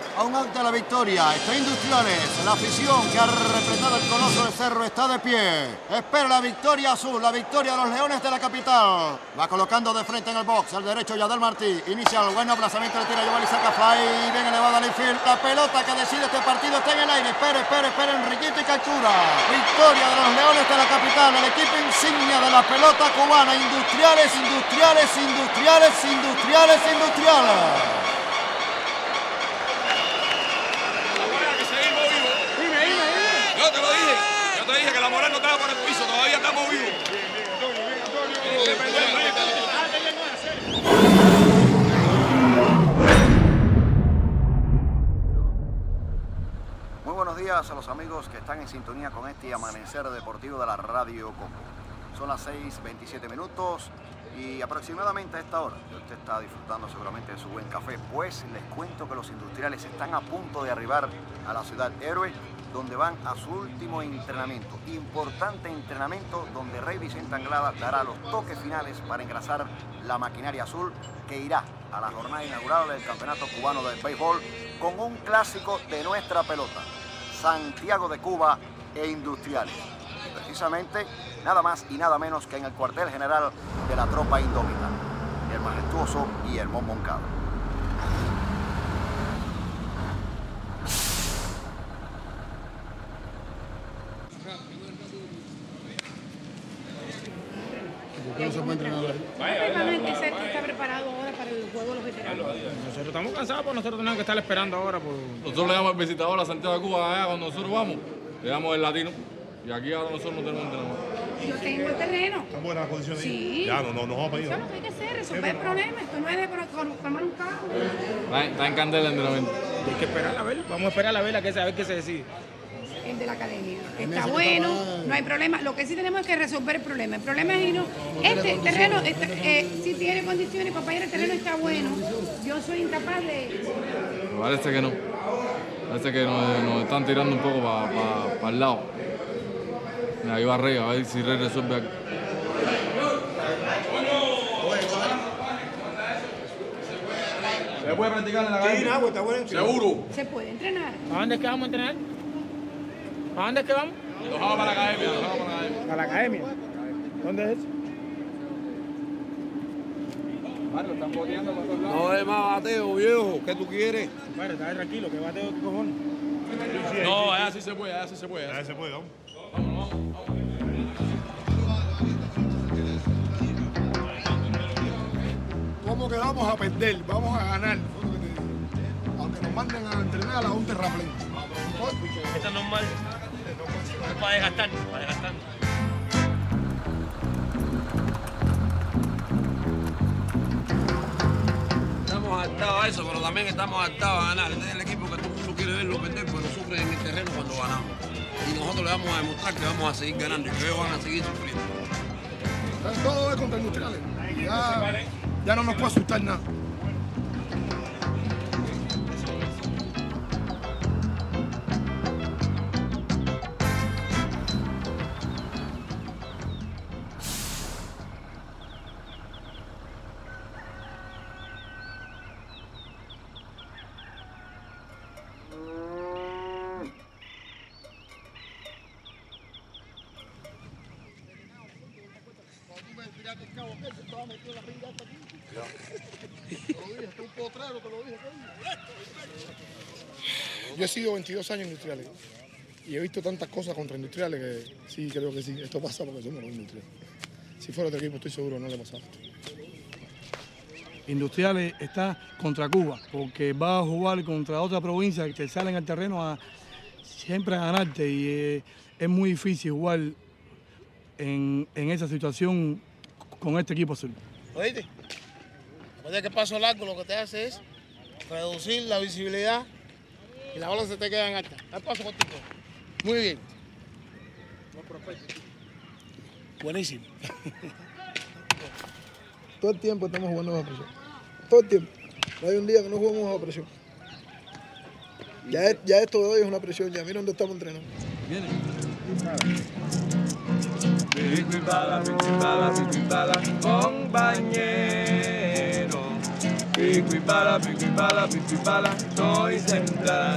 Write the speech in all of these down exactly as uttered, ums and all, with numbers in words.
a un acto de la victoria. Está Industriales, la afición que ha representado el Coloso de Cerro está de pie. Espera la victoria azul, la victoria de los Leones de la capital. Va colocando de frente en el box, al derecho Yadel Martí. Inicia el buen aplazamiento, le tira Giovanni saca fly, bien elevada al infield. La pelota que decide este partido está en el aire. Espera, espera, espera, Enriquito y captura. Victoria de los Leones de la capital, el equipo insignia de la pelota cubana. Industriales, Industriales, Industriales, Industriales, Industriales. Yo te lo dije, yo te dije que la moral no estaba por el piso, todavía estamos vivos. Muy buenos días a los amigos que están en sintonía con este amanecer deportivo de la Radio Coco. Son las seis veintisiete minutos y aproximadamente a esta hora usted está disfrutando seguramente de su buen café, pues les cuento que los Industriales están a punto de arribar a la ciudad héroe, donde van a su último entrenamiento, importante entrenamiento donde Rey Vicente Anglada dará los toques finales para engrasar la maquinaria azul que irá a la jornada inaugural del Campeonato Cubano de Béisbol con un clásico de nuestra pelota, Santiago de Cuba e Industriales. Y precisamente nada más y nada menos que en el cuartel general de la tropa indómita, el majestuoso Guillermo Moncada. ¿Qué no se puede entrenar ahí? Que se está preparado ahora para el juego de los veteranos. Nosotros estamos cansados, pues nosotros tenemos que estar esperando ahora. Pues. Nosotros le damos el visitador a Santiago de Cuba allá cuando nosotros vamos, le damos el latino y aquí ahora nosotros no tenemos entrenador. Yo tengo el terreno. ¿Están buenas las condiciones? Sí. Ya, no, no, no vamos a pedir. Eso es lo que hay que hacer, resolver el problema. Esto no es de formar un carro. Está, está en candela el entrenamiento. Hay que esperar a ver, vamos a esperar a ver a qué, a ver qué se decide. El de la academia. Está bueno, no hay problema. Lo que sí tenemos es que resolver el problema. El problema es irnos. Este terreno, este, eh, si tiene condiciones, compañero, el terreno está bueno. Yo soy incapaz de. Pero parece que no. Parece que nos, nos están tirando un poco para pa, pa el lado. Mira, ahí va Rey, a ver si Rey resuelve aquí. ¿Se puede practicar en la academia? Sí, no, está bueno. ¿Seguro? Se puede entrenar. ¿A dónde es que vamos a entrenar? ¿A dónde es que vamos? Nos vamos para la academia, nos vamos para la academia. A la academia. ¿Dónde es eso? No es más bateo, viejo. ¿Qué tú quieres? Vale, está tranquilo, que bateo tu cojones. No, allá sí se puede, allá sí se puede. Ya se puede, vamos. Vamos, vamos, vamos. ¿Cómo que vamos a perder? Vamos a ganar. Aunque nos manden a entrenar a la un terraplén. Esto es normal. Es para desgastar, para desgastar. Estamos adaptados a eso, pero también estamos adaptados a ganar. Este es el equipo que todo el mundo quiere verlo perder, pero sufre en el terreno cuando ganamos. Y nosotros le vamos a demostrar que vamos a seguir ganando y que ellos van a seguir sufriendo. Todo es contra Industriales. Ya, ya no nos puede asustar nada. Yo he sido veintidós años Industriales y he visto tantas cosas contra Industriales que sí, creo que sí, esto pasa porque somos los Industriales. Si fuera otro equipo estoy seguro no le pasaba esto. Industriales está contra Cuba porque va a jugar contra otra provincia que salen al terreno a siempre a ganarte y eh, es muy difícil jugar en, en esa situación con este equipo azul. ¿Oíste? Después de que paso largo lo que te hace es reducir la visibilidad y la bola se te queda en alta. Al paso cortito. Muy bien. No, perfecto. Buenísimo. Todo el tiempo estamos jugando bajo presión. Todo el tiempo. No hay un día que no jugamos bajo presión. Ya, es, ya esto de hoy es una presión. Ya mira dónde estamos entrenando. Viene. Pico y bala, pico y bala, pico y bala, compañero. Pico y pala, pico y pala, pico y pala, soy central.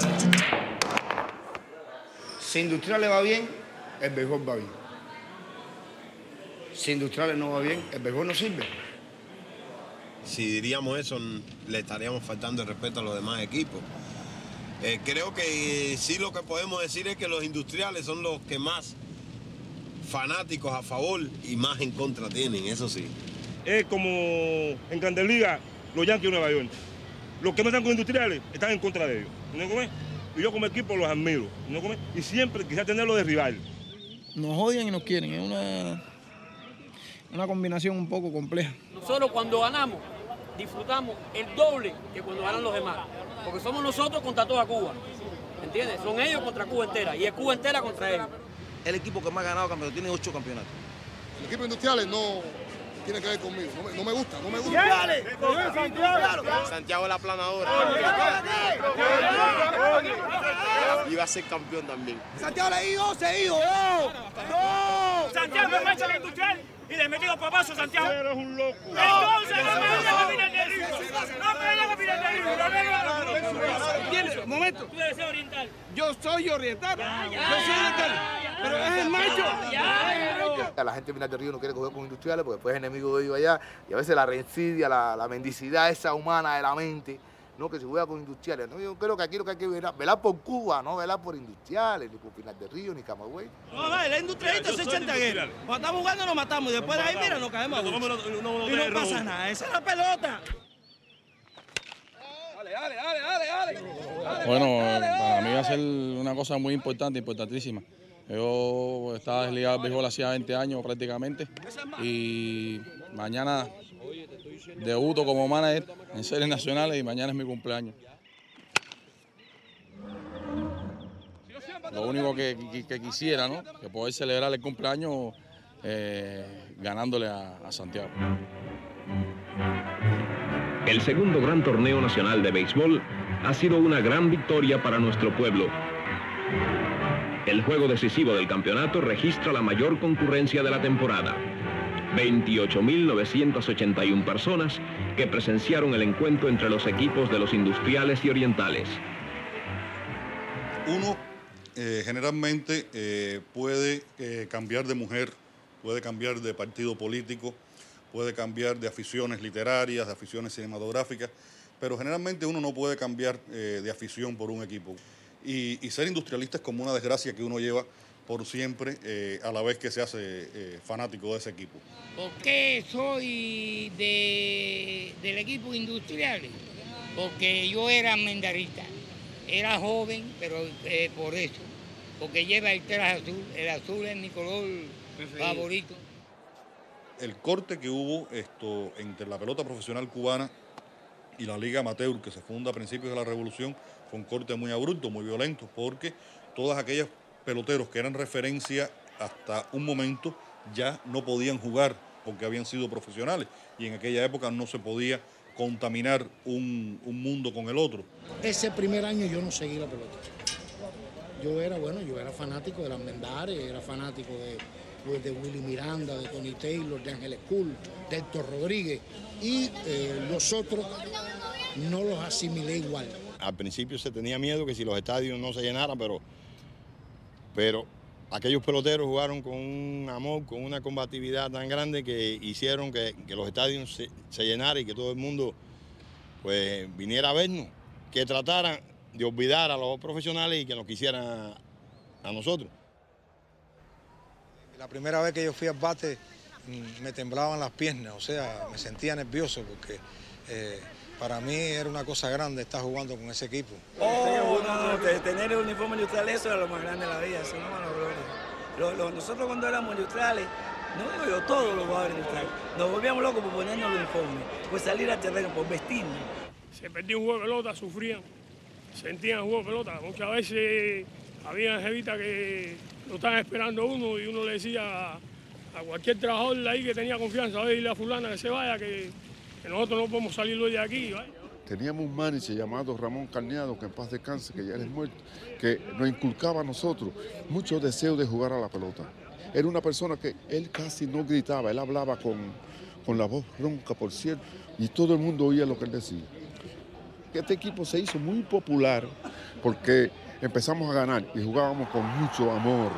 Si Industriales va bien, el béisbol va bien. Si Industriales no va bien, el béisbol no sirve. Si diríamos eso, le estaríamos faltando el respeto a los demás equipos. Eh, creo que eh, sí lo que podemos decir es que los Industriales son los que más fanáticos a favor y más en contra tienen, eso sí. Es como en Grandes Ligas, los Yankees de Nueva York. Los que no están con Industriales están en contra de ellos. ¿No comes? Y yo como equipo los admiro. ¿No comes? Y siempre quisiera tenerlo de rival. Nos odian y nos quieren. Es una, una combinación un poco compleja. Nosotros cuando ganamos, disfrutamos el doble que cuando ganan los demás. Porque somos nosotros contra toda Cuba. ¿Entiendes? Son ellos contra Cuba entera y es Cuba entera contra ellos. El equipo que más ha ganado campeonato tiene ocho campeonatos. El equipo Industriales no tiene que ver conmigo. No me, no me gusta, no me gusta. ¡Industriales! ¡Santiago! Santiago es la planadora. Iba a ser campeón también. Santiago le dio, se dio. ¡No! ¡No! Santiago me echa la Industrial y le metió papazos a Santiago. Eres un loco. Entonces no me digas que viene el ritmo. No me digas que viene el ritmo. ¿Entiendes? Un momento. Tú debes ser oriental. Yo soy oriental. Ya, ya, Yo soy oriental. ya, Pero es el macho. Ya, ya. La gente de Pinar del Río no quiere coger con Industriales porque después es enemigo de ellos allá. Y a veces la reincidia, la, la mendicidad esa humana de la mente, no que se juega con Industriales. ¿No? Yo creo que aquí lo que hay que velar, velar por Cuba, no velar por Industriales, ni por Pinar del Río, ni Camagüey. No, no, el industrialista se echa en taguero. Cuando estamos jugando nos matamos y después de ahí, mira, nos caemos a gusto. Y no pasa nada, esa es la pelota. Dale, dale, dale, dale. Bueno, para mí va a ser una cosa muy importante, importantísima. Yo estaba desligado del béisbol hacía veinte años prácticamente y mañana debuto como manager en series nacionales y mañana es mi cumpleaños. Lo único que, que, que quisiera, ¿no? Que poder celebrar el cumpleaños eh, ganándole a, a Santiago. El segundo gran torneo nacional de béisbol ha sido una gran victoria para nuestro pueblo. El juego decisivo del campeonato registra la mayor concurrencia de la temporada. veintiocho mil novecientas ochenta y una personas que presenciaron el encuentro entre los equipos de los Industriales y Orientales. Uno eh, generalmente eh, puede eh, cambiar de mujer, puede cambiar de partido político, puede cambiar de aficiones literarias, de aficiones cinematográficas, pero generalmente uno no puede cambiar eh, de afición por un equipo. Y, y ser industrialista es como una desgracia que uno lleva por siempre, eh, a la vez que se hace eh, fanático de ese equipo. ¿Por qué soy de, del equipo Industriales? Porque yo era almendarista, era joven, pero eh, por eso, porque lleva el traje azul, el azul es mi color favorito. El corte que hubo esto, entre la pelota profesional cubana y la Liga Amateur, que se funda a principios de la Revolución, fue un corte muy abrupto, muy violento, porque todas aquellas peloteros que eran referencia hasta un momento ya no podían jugar porque habían sido profesionales y en aquella época no se podía contaminar un, un mundo con el otro. Ese primer año yo no seguí la pelota. Yo era, bueno, yo era fanático de las Mendares, era fanático de, pues, de Willy Miranda, de Tony Taylor, de Ángel School, de Héctor Rodríguez y eh, los otros no los asimilé igual. Al principio se tenía miedo que si los estadios no se llenaran, pero, pero aquellos peloteros jugaron con un amor, con una combatividad tan grande que hicieron que, que los estadios se, se llenaran y que todo el mundo pues, viniera a vernos, que trataran de olvidar a los profesionales y que nos quisieran a, a nosotros. La primera vez que yo fui al bate me temblaban las piernas, o sea, me sentía nervioso porque eh, para mí era una cosa grande estar jugando con ese equipo. Oh, no, no, tener el uniforme neutral, eso era lo más grande de la vida, eso no me lo gloria. Lo, lo, nosotros cuando éramos neutrales, no digo yo, todos los jugadores neutrales, nos volvíamos locos por ponernos el uniforme, por salir al terreno, por vestirnos. Se perdía un juego de pelota, sufrían, sentían el juego de pelota. Muchas veces había jevitas que lo estaban esperando a uno y uno le decía a cualquier trabajador de ahí que tenía confianza, a ver, dile a fulana que se vaya, que, que nosotros no podemos salir hoy de aquí. ¿vale? Teníamos un manager llamado Ramón Carneado, que en paz descanse, que ya es muerto, que nos inculcaba a nosotros mucho deseo de jugar a la pelota. Era una persona que él casi no gritaba, él hablaba con, con la voz ronca, por cierto, y todo el mundo oía lo que él decía. que este equipo se hizo muy popular porque empezamos a ganar y jugábamos con mucho amor.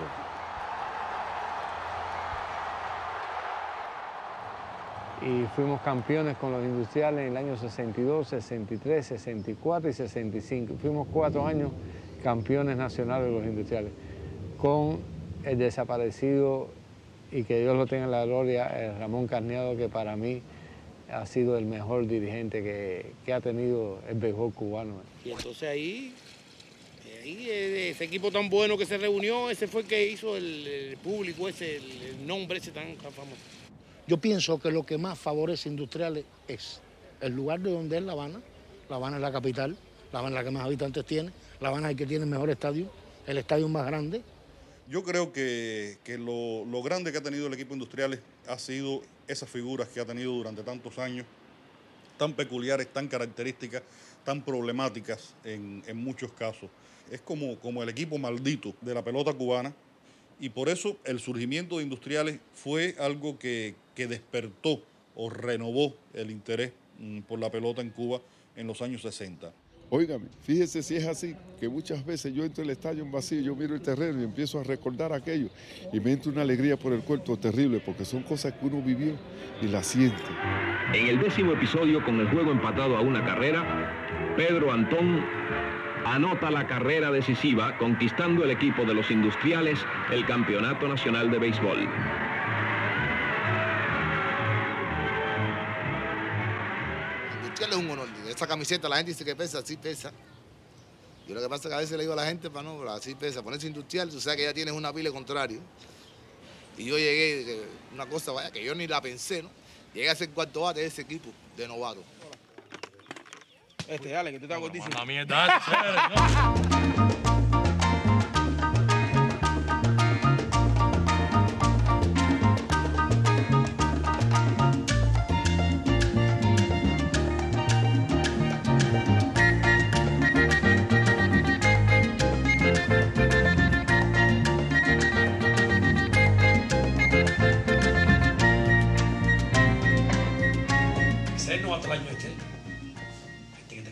Y fuimos campeones con los Industriales en el año sesenta y dos, sesenta y tres, sesenta y cuatro y sesenta y cinco. Fuimos cuatro años campeones nacionales de los Industriales, con el desaparecido, y que Dios lo tenga en la gloria, el Ramón Carneado, que para mí ha sido el mejor dirigente que, que ha tenido el béisbol cubano. Y entonces ahí, ahí ese equipo tan bueno que se reunió, ese fue el que hizo el, el público, ese, el, el nombre ese tan, tan famoso. Yo pienso que lo que más favorece a Industriales es el lugar de donde es La Habana. La Habana es la capital, La Habana es la que más habitantes tiene, La Habana es el que tiene el mejor estadio, el estadio más grande. Yo creo que, que lo, lo grande que ha tenido el equipo Industriales ha sido esas figuras que ha tenido durante tantos años, tan peculiares, tan características, tan problemáticas en, en muchos casos. Es como, como el equipo maldito de la pelota cubana, y por eso el surgimiento de Industriales fue algo que, que despertó o renovó el interés mm, por la pelota en Cuba en los años sesenta. Óigame, fíjese si es así, que muchas veces yo entro al estadio en vacío, yo miro el terreno y empiezo a recordar aquello y me entra una alegría por el cuerpo terrible, porque son cosas que uno vivió y las siente. En el décimo episodio, con el juego empatado a una carrera, Pedro Antón anota la carrera decisiva, conquistando el equipo de los Industriales el Campeonato Nacional de Béisbol. Es un honor. Esta camiseta la gente dice que pesa, sí pesa. Yo lo que pasa es que a veces le digo a la gente, para no, así pesa, ponerse Industrial, tú sabes que ya tienes una pila contrario. Y yo llegué, una cosa vaya, que yo ni la pensé, ¿no? Llegué a ser cuarto bate de ese equipo de novato. Este, dale, que tú estás gordísimo. La mierda, chévere, el año este. Este que tengo.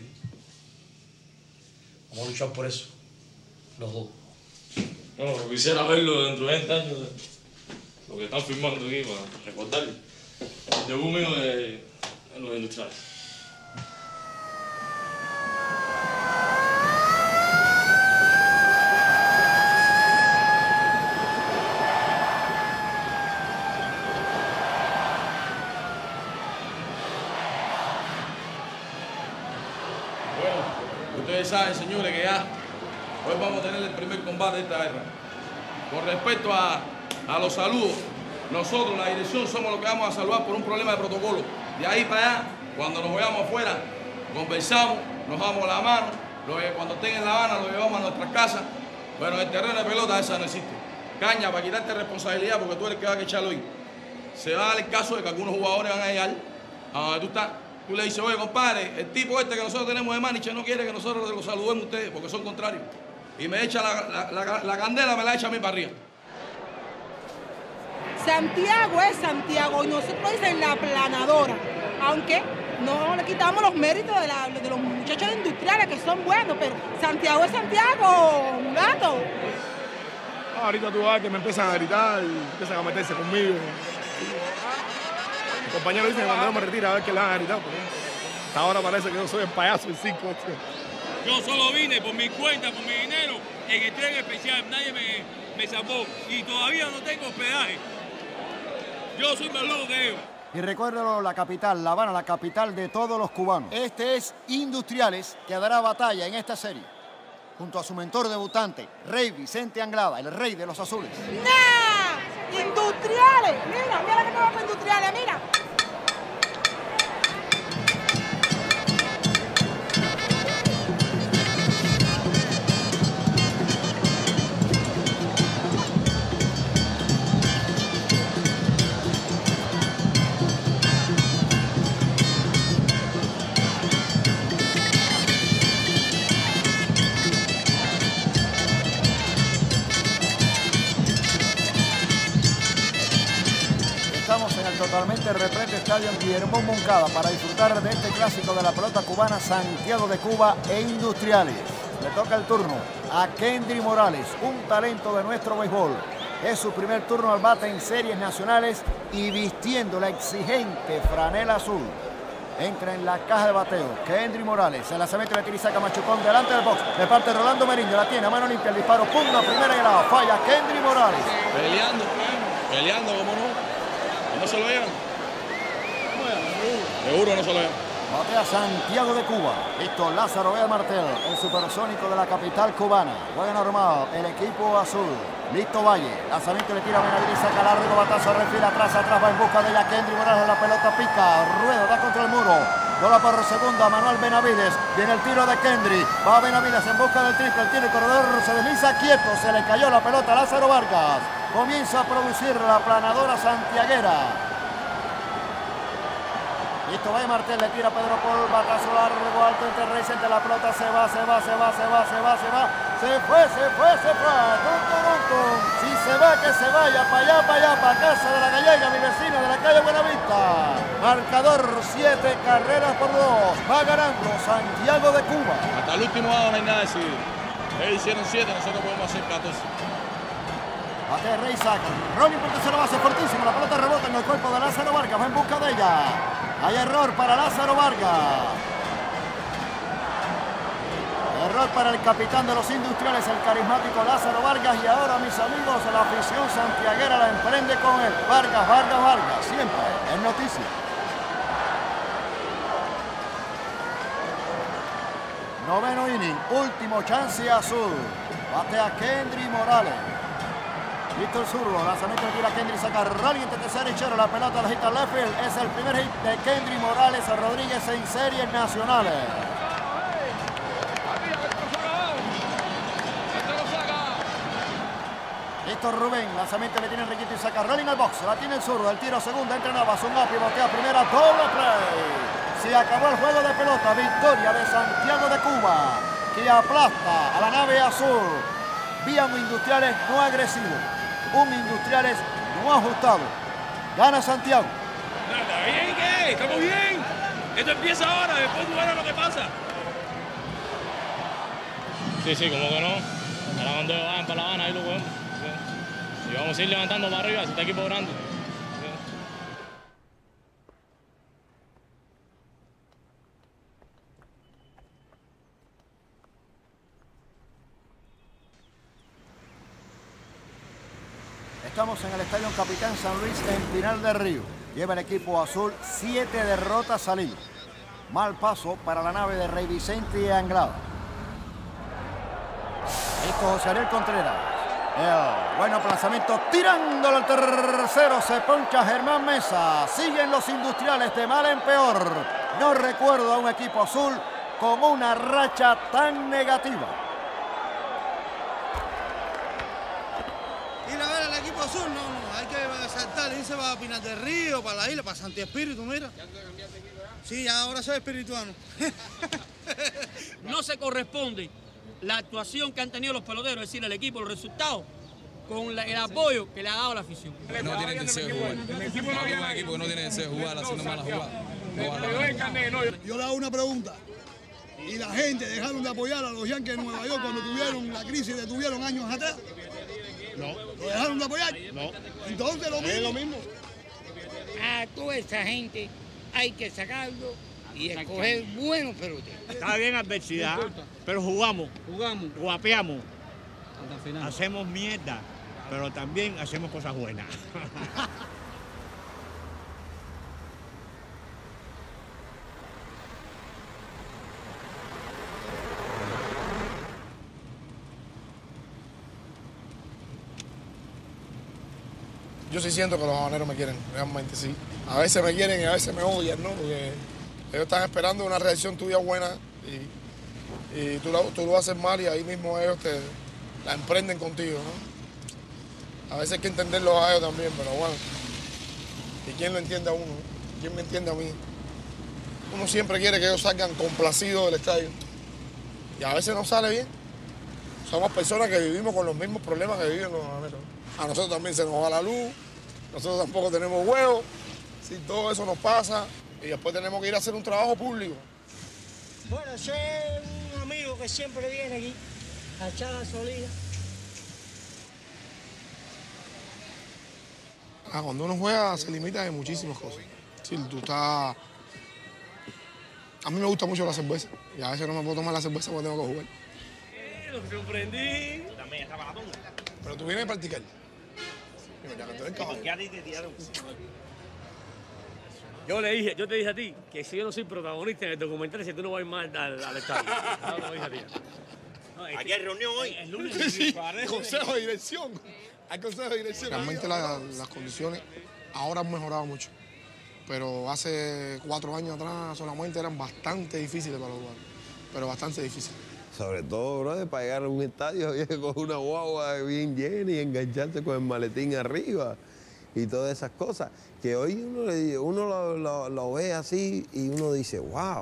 Vamos a luchar por eso. Los dos. No, quisiera verlo dentro de veinte años. Lo que están firmando aquí para recordar el debut mío de, en los Industriales. Ustedes saben, señores, que ya hoy vamos a tener el primer combate de esta guerra. Con respecto a, a los saludos, nosotros, la dirección, somos los que vamos a saludar por un problema de protocolo. De ahí para allá, cuando nos veamos afuera, conversamos, nos damos la mano, lo que cuando estén en La Habana lo llevamos a nuestras casas. Bueno, en el terreno de pelota esa no existe. Caña, para quitarte responsabilidad, porque tú eres el que va a echarlo ahí. Se va a dar el caso de que algunos jugadores van a llegar a donde tú estás. Tú le dices, oye, compadre, el tipo este que nosotros tenemos de Maniche no quiere que nosotros lo saludemos a ustedes, porque son contrarios. Y me echa la, la, la, la candela, me la echa a mí para arriba. Santiago es Santiago y nosotros dicen la aplanadora, aunque no le quitamos los méritos de, la, de los muchachos Industriales que son buenos, pero Santiago es Santiago, un gato. Ah, ahorita tú vas que me empiezan a gritar y empiezan a meterse conmigo. Mis compañeros dicen que cuando yo me retire a ver qué le van a gritar, porque hasta ahora parece que yo soy el payaso del circo. Yo solo vine por mi cuenta, por mi dinero, en entrega especial. Nadie me, me salvó y todavía no tengo hospedaje. Yo soy más loco que ellos. Y recuérdalo, la capital, La Habana, la capital de todos los cubanos. Este es Industriales, que dará batalla en esta serie, junto a su mentor debutante, Rey Vicente Anglada, el rey de los azules. ¡Nah! ¡Industriales! Mira, mira que tengo con Industriales, mira. totalmente repleto estadio Guillermo Moncada para disfrutar de este clásico de la pelota cubana, Santiago de Cuba e Industriales. Le toca el turno a Kendry Morales, un talento de nuestro béisbol. Es su primer turno al bate en series nacionales y vistiendo la exigente franela azul. Entra en la caja de bateo Kendry Morales. El lanzamiento le tira y saca Machucón delante del box. De parte de Rolando Meriño. La tiene a mano limpia. El disparo. Punta primera y la falla Kendry Morales. Peleando. Peleando, ¿cómo no? ¿No se lo llevan? Seguro no se lo llevan. Batea Santiago de Cuba. Listo Lázaro Vega Martel, el supersónico de la capital cubana. Juega normal el equipo azul. Listo Valle. Lanzamiento le tira a Benavides, saca largo, batazo, refil atrás, atrás, va en busca de ella Kendry Morales. La pelota pica, rueda, da contra el muro. Dola por segunda, Manuel Benavides. Viene el tiro de Kendry. Va Benavides en busca del triple. El tiro y corredor se desliza quieto. Se le cayó la pelota a Lázaro Vargas. Comienza a producir la planadora santiaguera. Listo, Valle Martel, le tira a Pedro Paul, batazo largo, alto entre Rey, entre la pelota, se va, se va, se va, se va, se va, se va, se fue, se fue, se fue, tum, tum, tum, tum. Si se va, que se vaya, para allá, para allá, para casa de la gallega, mi vecino de la calle Buenavista. Marcador, siete carreras por dos, va ganando Santiago de Cuba. Hasta el último lado no hay nada decidido. Ellos hicieron siete, nosotros podemos hacer catorce. Bate Rey, saca, Rolling por tercera base, fortísimo, la pelota rebota en el cuerpo de Lázaro Vargas, va en busca de ella. Hay error para Lázaro Vargas. Error para el capitán de los Industriales, el carismático Lázaro Vargas. Y ahora, mis amigos, la afición santiaguera la emprende con él. Vargas, Vargas, Vargas. Siempre es noticia. Noveno inning, último chance azul. Batea Kendry Morales. Listo el zurdo, lanzamiento de tira Kendry, saca Rally entre tercera y chero, la pelota la hita left field. Es el primer hit de Kendry Morales Rodríguez en series nacionales. Listo Rubén, lanzamiento le tiene Enriquito y saca Rally al box, la tiene el zurdo, el tiro segunda, entra Navas, un up y botea primera, doble play. Se acabó el juego de pelota, victoria de Santiago de Cuba, que aplasta a la nave azul. Vía un Industriales no agresivo. Un Industriales no ajustado. Gana Santiago. ¿Está bien qué? ¿Estamos bien? Esto empieza ahora, después jugar a lo que pasa. Sí, sí, como que no. Ahora cuando vayan para La Habana, ahí lo podemos. Sí. Y vamos a ir levantando para arriba, si está equipo grande. Estamos en el Estadio Capitán San Luis en Pinar del Río. Lleva el equipo azul siete derrotas al hilo. Mal paso para la nave de Rey Vicente y Anglada. Listo José Ariel Contreras. El bueno lanzamiento tirándolo al tercero. Se poncha Germán Mesa. Siguen los Industriales de mal en peor. No recuerdo a un equipo azul con una racha tan negativa. Ir a ver al equipo azul, no, no, hay que saltar, irse para Pinar del Río, para la isla, para Santi Espíritu, mira. Sí, ahora soy espirituano. No se corresponde la actuación que han tenido los peloteros, es decir, el equipo, los resultados, con la, el apoyo que le ha dado la afición. No tienen deseo de jugar. El equipo no un equipo que no tiene deseo de jugar, haciendo malas jugadas. No Yo le hago una pregunta. ¿Y la gente dejaron de apoyar a los Yankees de Nueva York cuando tuvieron la crisis que tuvieron años atrás? No. ¿Lo dejaron de apoyar? No. Entonces lo mismo. Es lo mismo. A toda esa gente hay que sacarlo y escoger buenos peloteros. Está bien adversidad, pero jugamos, jugamos, guapeamos, hacemos mierda, pero también hacemos cosas buenas. Yo sí siento que los habaneros me quieren, realmente sí. A veces me quieren y a veces me odian, ¿no? Porque ellos están esperando una reacción tuya buena y, y tú, lo, tú lo haces mal y ahí mismo ellos te la emprenden contigo, ¿no? A veces hay que entenderlos a ellos también, pero bueno. ¿Y quién lo entiende a uno? ¿Quién me entiende a mí? Uno siempre quiere que ellos salgan complacidos del estadio. Y a veces no sale bien. Somos personas que vivimos con los mismos problemas que viven los habaneros. A nosotros también se nos va la luz, nosotros tampoco tenemos huevos, Si todo eso nos pasa y después tenemos que ir a hacer un trabajo público. Bueno, soy un amigo que siempre viene aquí a echar gasolina. Ah, cuando uno juega se limita de muchísimas cosas. Si tú estás... A mí me gusta mucho la cerveza y a veces no me puedo tomar la cerveza porque tengo que jugar. Eh, lo sorprendí. También estaba la tonga. Pero tú vienes a practicar. Mira, que tú eres caballo. Yo le dije, yo te dije a ti que si yo no soy protagonista en el documental, si tú no vas a ir más al, al estadio. Ah, lo dije a ti. No, este, Aquí hay reunión hoy. El lunes. Sí, consejo de dirección. Hay consejo de dirección. Realmente la, las condiciones ahora han mejorado mucho. Pero hace cuatro años atrás solamente eran bastante difíciles para los jugadores. Pero bastante difíciles. Sobre todo, brother, para llegar a un estadio había que coger una guagua bien llena y engancharse con el maletín arriba y todas esas cosas. Que hoy uno, le, uno lo, lo, lo ve así y uno dice, wow.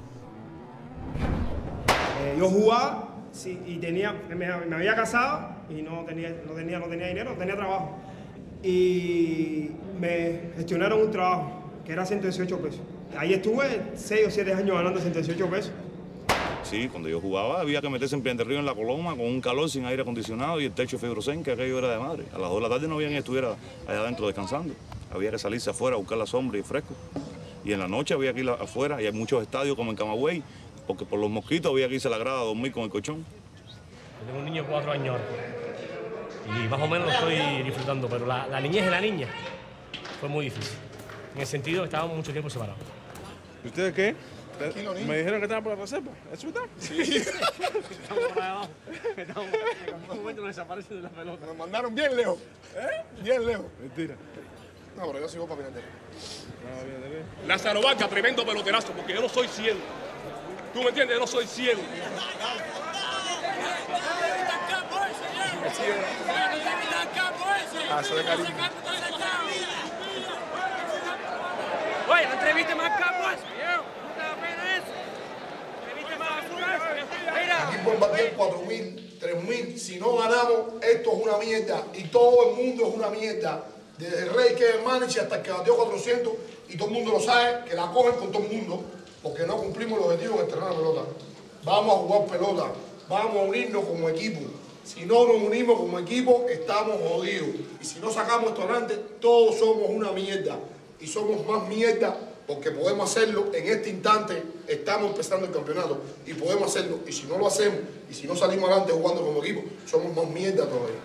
Eh, yo jugaba sí, y tenía, me, me había casado y no tenía, no, tenía, no tenía dinero, no tenía trabajo. Y me gestionaron un trabajo que era ciento dieciocho pesos. Ahí estuve seis o siete años ganando ciento dieciocho pesos. Sí, cuando yo jugaba había que meterse en Piedras del Río en la Coloma con un calor sin aire acondicionado y el techo fibrocén, que aquello era de madre. A las dos de la tarde no había ni estuviera allá adentro descansando. Había que salirse afuera a buscar la sombra y fresco. Y en la noche había que ir afuera, y hay muchos estadios como en Camagüey, porque por los mosquitos había que irse a la grada a dormir con el colchón. Yo tengo un niño de cuatro años ahora y más o menos lo estoy disfrutando, pero la, la niñez de la niña fue muy difícil. En el sentido que estábamos mucho tiempo separados. ¿Y ustedes qué? Me dijeron que estaban por la reserva. ¿Eso está? Sí. Estamos por allá abajo. Estamos, en algún momento nos desaparecen de la pelota. Nos mandaron bien lejos. ¿Eh? Bien lejos. Mentira. No, pero yo sigo para Pinar. Lázaro Vaca, tremendo peloterazo, porque yo no soy ciego. ¿Tú me entiendes? Yo no soy ciego. Ah, eso de cariño. Oye, no entreviste más capo eso, viejo. No te da pena eso. Entreviste más basura eso. Mira. Aquí pueden bater cuatro mil, tres mil. Si no ganamos, esto es una mierda. Y todo el mundo es una mierda. Desde el Rey, que es el manager, hasta el que batió cuatrocientos. Y todo el mundo lo sabe, que la cogen con todo el mundo. Porque no cumplimos el objetivo en el terreno de pelota. Vamos a jugar pelota. Vamos a unirnos como equipo. Si no nos unimos como equipo, estamos jodidos. Y si no sacamos esto adelante, todos somos una mierda. Y somos más mierda porque podemos hacerlo en este instante. Estamos empezando el campeonato y podemos hacerlo. Y si no lo hacemos y si no salimos adelante jugando como equipo, somos más mierda todavía.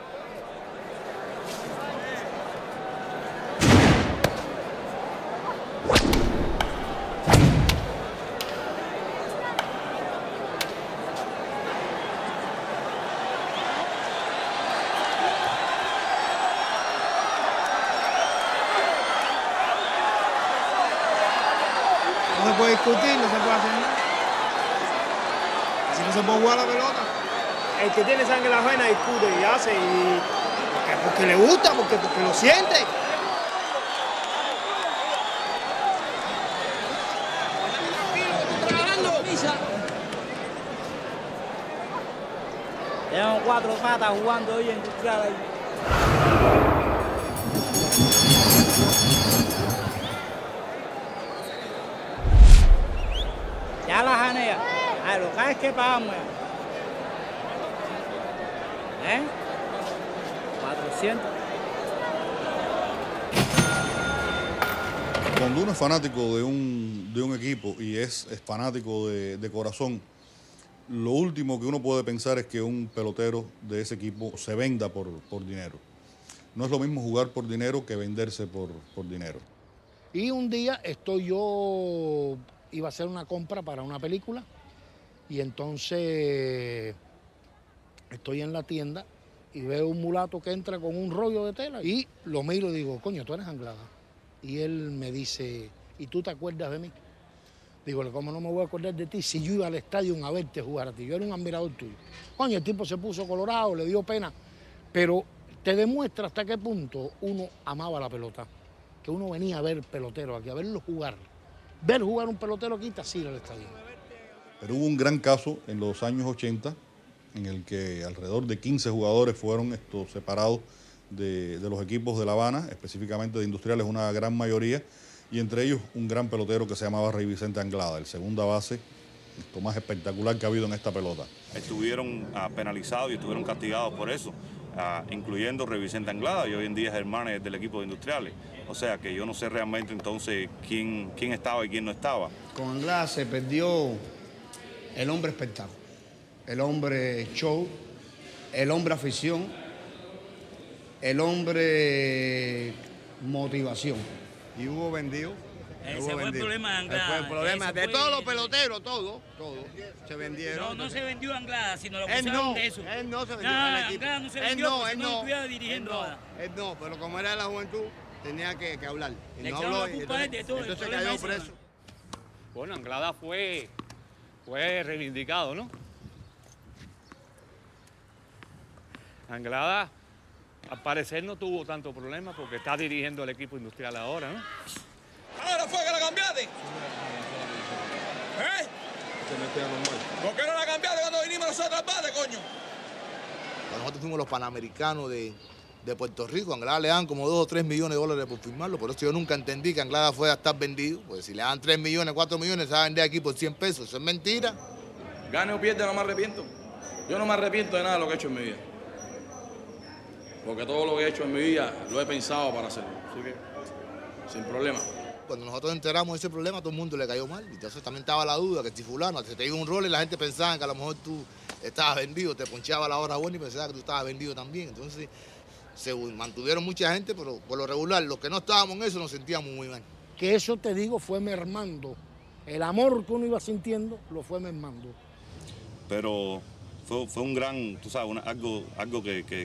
No se puede discutir, no se puede hacer nada. Así no se puede jugar la pelota. El que tiene sangre en la vena discute y hace y porque, porque le gusta, porque, porque lo siente. Tenemos cuatro patas jugando hoy en Industrial ahí. Ya la janea. A lo que es que pagamos. ¿Eh? cuatrocientos. Cuando uno es fanático de un, de un equipo y es, es fanático de, de corazón, lo último que uno puede pensar es que un pelotero de ese equipo se venda por, por dinero. No es lo mismo jugar por dinero que venderse por, por dinero. Y un día estoy yo, iba a hacer una compra para una película y entonces estoy en la tienda y veo un mulato que entra con un rollo de tela y lo miro y digo, coño, tú eres Anglada. Y él me dice, ¿y tú te acuerdas de mí? Digo, ¿cómo no me voy a acordar de ti si yo iba al estadio a verte jugar a ti? Yo era un admirador tuyo. Coño, el tipo se puso colorado, le dio pena, pero te demuestra hasta qué punto uno amaba la pelota, que uno venía a ver peloteros aquí, a verlo jugar. Ver jugar un pelotero aquí te así al estadio. Pero hubo un gran caso en los años ochenta en el que alrededor de quince jugadores fueron estos separados de, de los equipos de La Habana, específicamente de Industriales, una gran mayoría, y entre ellos un gran pelotero que se llamaba Rey Vicente Anglada, el segunda base esto más espectacular que ha habido en esta pelota. Estuvieron uh, penalizados y estuvieron castigados por eso, uh, incluyendo Rey Vicente Anglada, y hoy en día es el manager del equipo de Industriales. O sea que yo no sé realmente entonces quién, quién estaba y quién no estaba. Con Anglada se perdió el hombre espectáculo, el hombre show, el hombre afición, el hombre motivación. Y hubo vendido. Ese fue el problema de Anglada. Fue el problema Ese de fue- todos los peloteros, todo, todo. Se vendieron. No, no se vendió Anglada, sino lo Él acusaron no, de eso. él no se vendió Nah, al equipo. Anglada no se Él vendió no, porque él no no, estuviera dirigiendo él no, ahora. él no, pero como era de la juventud, tenía que, que hablar. Y Le no echaron habló, la y culpa a él de todo el entonces problema cayó ese, preso. Bueno, Anglada fue, fue reivindicado, ¿no? Anglada, al parecer, no tuvo tanto problema porque está dirigiendo el equipo industrial ahora, ¿no? Ahora fue que la cambiaste. ¿Eh? ¿Por qué no la cambiaste cuando vinimos nosotros al bate, coño? Nosotros fuimos los panamericanos de, de Puerto Rico. A Anglada le dan como dos o tres millones de dólares por firmarlo. Por eso yo nunca entendí que Anglada fuera a estar vendido. Porque si le dan tres millones, cuatro millones, se va a vender aquí por cien pesos. Eso es mentira. Gane o pierde, no me arrepiento. Yo no me arrepiento de nada de lo que he hecho en mi vida. Porque todo lo que he hecho en mi vida lo he pensado para hacerlo. Así que, sin problema. Cuando nosotros enteramos de ese problema, a todo el mundo le cayó mal. Entonces también estaba la duda que si fulano se te dio un rol y la gente pensaba que a lo mejor tú estabas vendido, te ponchaba a la hora buena y pensaba que tú estabas vendido también. Entonces se mantuvieron mucha gente, pero por lo regular, los que no estábamos en eso nos sentíamos muy mal. Que eso, te digo, fue mermando. El amor que uno iba sintiendo lo fue mermando. Pero fue, fue un gran, tú sabes, una- algo, algo que, que,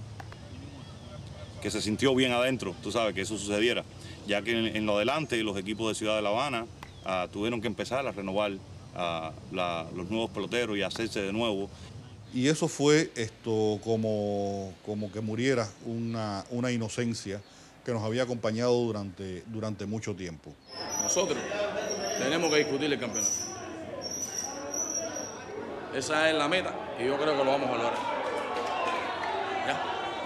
que se sintió bien adentro, tú sabes, que eso sucediera. Ya que en, en lo adelante los equipos de Ciudad de La Habana ah, tuvieron que empezar a renovar ah, la- los nuevos peloteros y a hacerse de nuevo. Y eso fue esto como, como que muriera una, una inocencia que nos había acompañado durante, durante mucho tiempo. Nosotros tenemos que discutir el campeonato. Esa es la meta y yo creo que lo vamos a lograr. ¿Ya?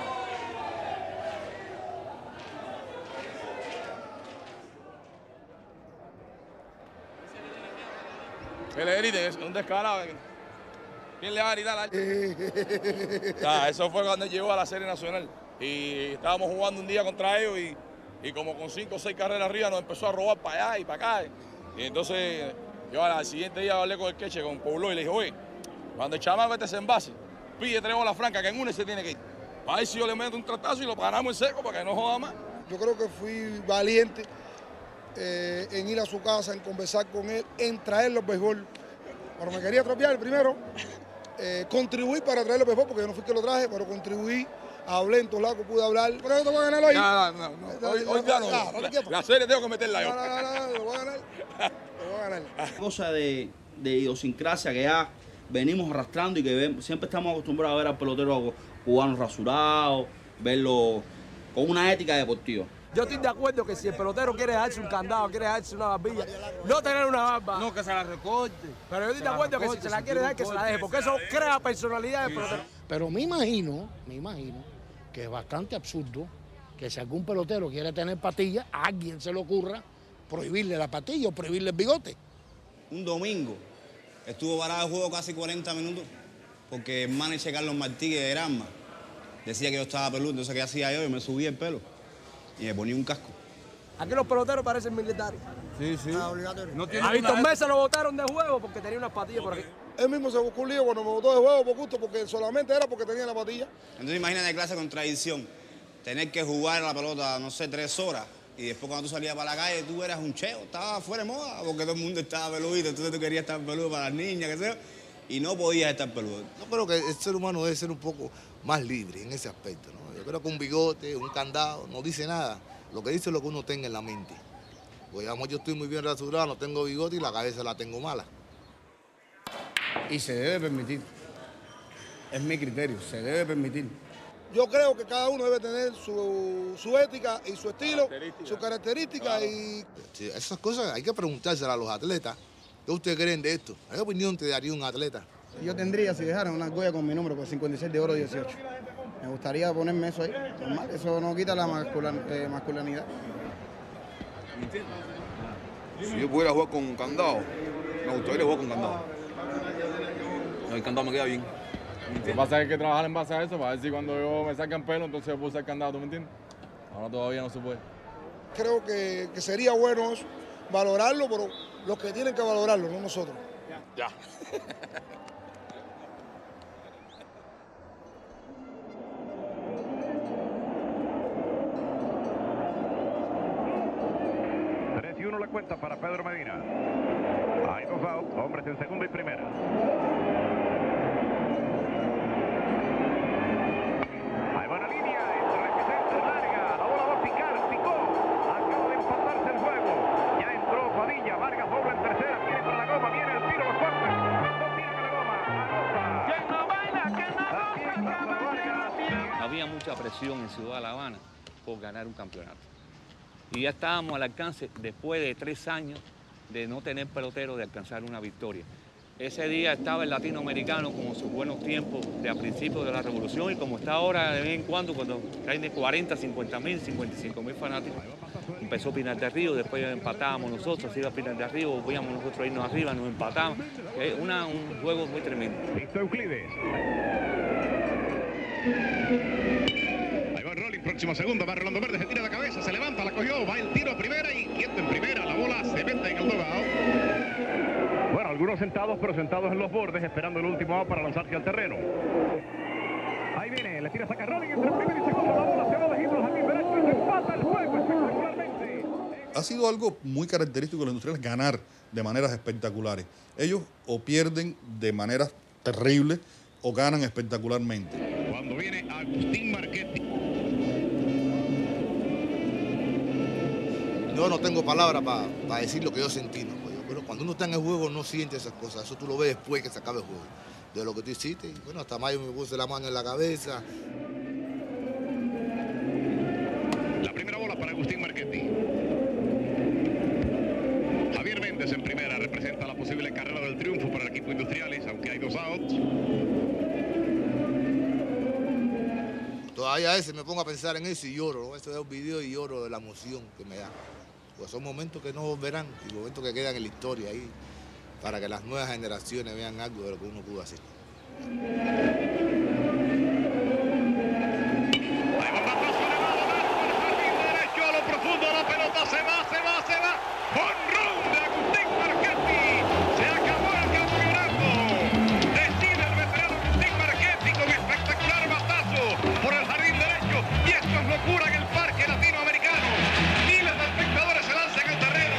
Que le griten, es un descarado. ¿Quién le va a gritar a él? Ya, eso fue cuando él llegó a la Serie Nacional. Y estábamos jugando un día contra ellos y, y como con cinco o seis carreras arriba nos empezó a robar para allá y para acá. Y entonces yo al siguiente día hablé con el queche, con Pueblo, y le dije, oye, cuando el chamaco este se envase, pide tres bolas francas, que en una se tiene que ir. A ver si yo le meto un tratazo y lo paramos en seco para que no joda más. Yo creo que fui valiente eh, en ir a su casa, en conversar con él, en traerlo al béisbol. Pero me quería atropiar primero, eh, contribuí para traerlo al béisbol, porque yo no fui que lo traje, pero contribuí, hablé en todos lados que pude hablar. Pero yo te voy a ganar hoy. No, no, no, no. Hoy, hoy ya no. Ah, La, la serie tengo que meterla yo. No, no, no, no, lo voy a ganar. Lo voy a ganar. Cosa de, de idiosincrasia que ya venimos arrastrando y que ven- siempre estamos acostumbrados a ver al pelotero cubano rasurado, verlo con una ética deportiva. Yo estoy de acuerdo que si el pelotero quiere dejarse un candado, quiere dejarse una barbilla, no tener una barba. No, que se la recorte. Pero yo estoy de acuerdo que si se la quiere dejar, que se la deje, porque eso crea personalidad del pelotero. Pero me imagino, me imagino que es bastante absurdo que si algún pelotero quiere tener patillas, a alguien se le ocurra prohibirle la patilla o prohibirle el bigote. Un domingo estuvo parado el juego casi cuarenta minutos porque el manager Carlos Martínez de Granma decía que yo estaba peludo, entonces ¿qué hacía yo? Yo me subía el pelo y me ponía un casco. Aquí los peloteros parecen militares. Sí, sí. No a Víctor Mesa lo botaron de juego porque tenía unas patillas por aquí. Él mismo se buscó un lío cuando me botó de juego por gusto, porque solamente era porque tenía la patilla. Entonces imagínate la clase de contradicción, tener que jugar a la pelota, no sé, tres horas y después cuando tú salías para la calle tú eras un cheo, estabas fuera de moda porque todo el mundo estaba peludito, entonces tú querías estar peludo para las niñas, qué sé yo, y no podías estar peludo. Yo creo que el ser humano debe ser un poco más libre en ese aspecto, ¿no? Yo creo que un bigote, un candado, no dice nada. Lo que dice es lo que uno tenga en la mente. Pues digamos, yo estoy muy bien rasurado, no tengo bigote y la cabeza la tengo mala. Y se debe permitir. Es mi criterio, se debe permitir. Yo creo que cada uno debe tener su, su ética y su estilo, sus características y... Sí, esas cosas hay que preguntárselas a los atletas. ¿Qué ustedes creen de esto? ¿Qué opinión te daría un atleta? Yo tendría, si dejaran, una argolla con mi número, con cincuenta y seis de oro dieciocho. Me gustaría ponerme eso ahí, normal, eso no quita la masculan, eh, masculinidad. Si yo pudiera jugar con candado, me gustaría jugar con candado. El candado me queda bien. Lo que pasa es que hay que trabajar en base a eso, para ver si cuando yo me sacan pelo, entonces yo puedo usar candado, ¿tú me entiendes? Ahora todavía no se puede. Creo que, que sería bueno eso, valorarlo, pero los que tienen que valorarlo, no nosotros. Ya. tres y uno la cuenta para Pedro Medina. Hay dos outs, hombres en segunda y primera. Hay buena línea, entre representa larga, la bola va a picar, picó, acaba de empatarse el juego. Ya entró Padilla, Vargas dobla en tercera, tiene para la goma, viene el tiro, lo corta, no tiran a la goma, anota. ¡Que no baila, que no goza! Había mucha presión en Ciudad de La Habana por ganar un campeonato. Y ya estábamos al alcance, después de tres años de no tener pelotero, de alcanzar una victoria. Ese día estaba el latinoamericano con sus buenos tiempos de a principios de la revolución y como está ahora de vez en cuando, cuando caen de cuarenta, cincuenta mil, cincuenta y cinco mil fanáticos. Empezó Pinar del Río, después empatábamos nosotros, iba Pinar del Río, volvíamos nosotros a irnos arriba, nos empatábamos. Es una, un juego muy tremendo. Listo Euclides. Ahí va el rolling, próximo segundo, va Rolando Verde, se tira la cabeza, se levanta, la cogió, va el tiro a primera y quieto en primera, la bola se mete en el dugout. Bueno, algunos sentados, pero sentados en los bordes, esperando el último out para lanzarse al terreno. Ahí viene, le tira, saca rolling entre primera y segundo, la bola se va lejitos aquí derecho y se empata el juego espectacularmente. Ha sido algo muy característico de los industriales ganar de maneras espectaculares. Ellos o pierden de maneras terribles o ganan espectacularmente. Cuando viene Agustín Marchetti. Yo no tengo palabras para pa decir lo que yo sentí, ¿no? Pero cuando uno está en el juego no siente esas cosas, eso tú lo ves después que se acabe el juego. De lo que tú hiciste, y bueno, hasta mayo me puse la mano en la cabeza. La primera bola para Agustín Marchetti. Javier Méndez en primera representa la posible carrera del triunfo para el equipo Industriales, aunque hay dos outs. Todavía a veces me pongo a pensar en eso y lloro, ¿no? A veces veo un video y lloro de la emoción que me da. Pues son momentos que no volverán y momentos que quedan en la historia ahí para que las nuevas generaciones vean algo de lo que uno pudo hacer. Ahí va Batazo elevado, jardín derecho a lo profundo, la pelota se va, se va, se va. ¡Jonrón de Agustín Marchetti! Se acabó el campeonato. Decide el veterano Agustín Marchetti con espectacular batazo por el jardín derecho. Y esto es locura en el parque latinoamericano. Miles de espectadores se lanzan al terreno.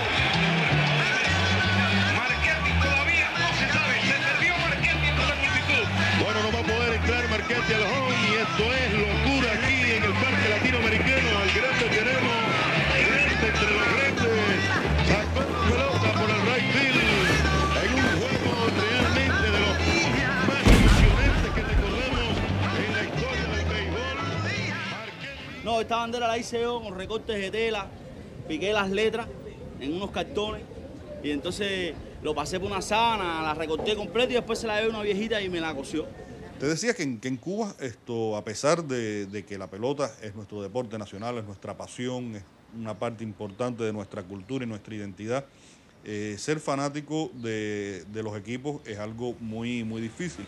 Marchetti todavía no se sabe. Se perdió Marchetti entre la multitud. Bueno, no va a poder entrar Marchetti al home y esto es locura aquí en el parque latinoamericano. Al grande tenemos, grande entre los grandes. Sacó la pelota por el right field en un juego realmente de los más emocionantes que recordamos en la historia del béisbol. No, esta bandera la hice yo con recortes de tela, piqué las letras en unos cartones y entonces lo pasé por una sábana, la recorté completa y después se la llevé a una viejita y me la cosió. Te decía que en, que en Cuba, esto, a pesar de, de que la pelota es nuestro deporte nacional, es nuestra pasión, es una parte importante de nuestra cultura y nuestra identidad, eh, ser fanático de, de los equipos es algo muy, muy difícil.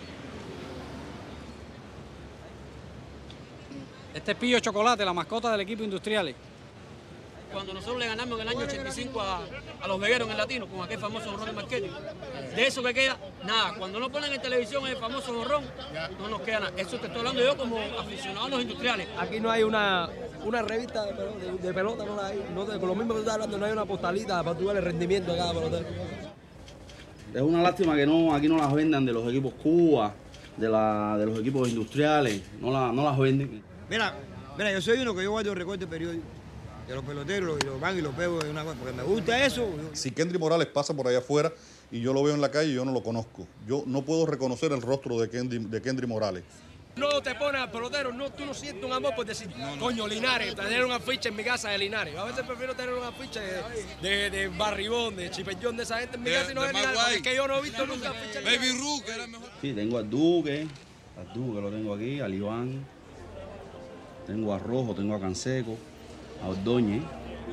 Este es Pillo Chocolate, la mascota del equipo Industriales. Cuando nosotros le ganamos en el año ochenta y cinco a, a los vegueros en el Latino, con aquel famoso jorrón de Marchetti, de eso que queda, nada. Cuando no ponen en televisión el famoso jorrón, no nos queda nada. Eso te estoy hablando yo como aficionado a los industriales. Aquí no hay una, una revista de pelota, de, de pelota, no la hay. No te, por lo mismo que tú estás hablando, no hay una postalita para tú ver el rendimiento de cada pelotero. Es una lástima que no, aquí no las vendan de los equipos Cuba, de, la, de los equipos industriales, no, la, no las venden. Mira, mira, yo soy uno que yo guardo recortes periódicos de los peloteros y los van y los pego de una cosa, porque me gusta eso. Si Kendry Morales pasa por allá afuera y yo lo veo en la calle, yo no lo conozco. Yo no puedo reconocer el rostro de Kendry, de Kendry Morales. No te pones al pelotero, no, tú no sientes un amor por decir, no, no. Coño, Linares, tener un afiche en mi casa de Linares. A veces prefiero tener un afiche de, de, de Barribón, de Chipellón, de esa gente en mi de, casa y no de, de Linares, porque es que yo no he visto nunca afiche. Baby Ru, que era mejor. Sí, tengo al Duque, al Duque lo tengo aquí, al Iván, tengo a Rojo, tengo a Canseco, a Ordóñez.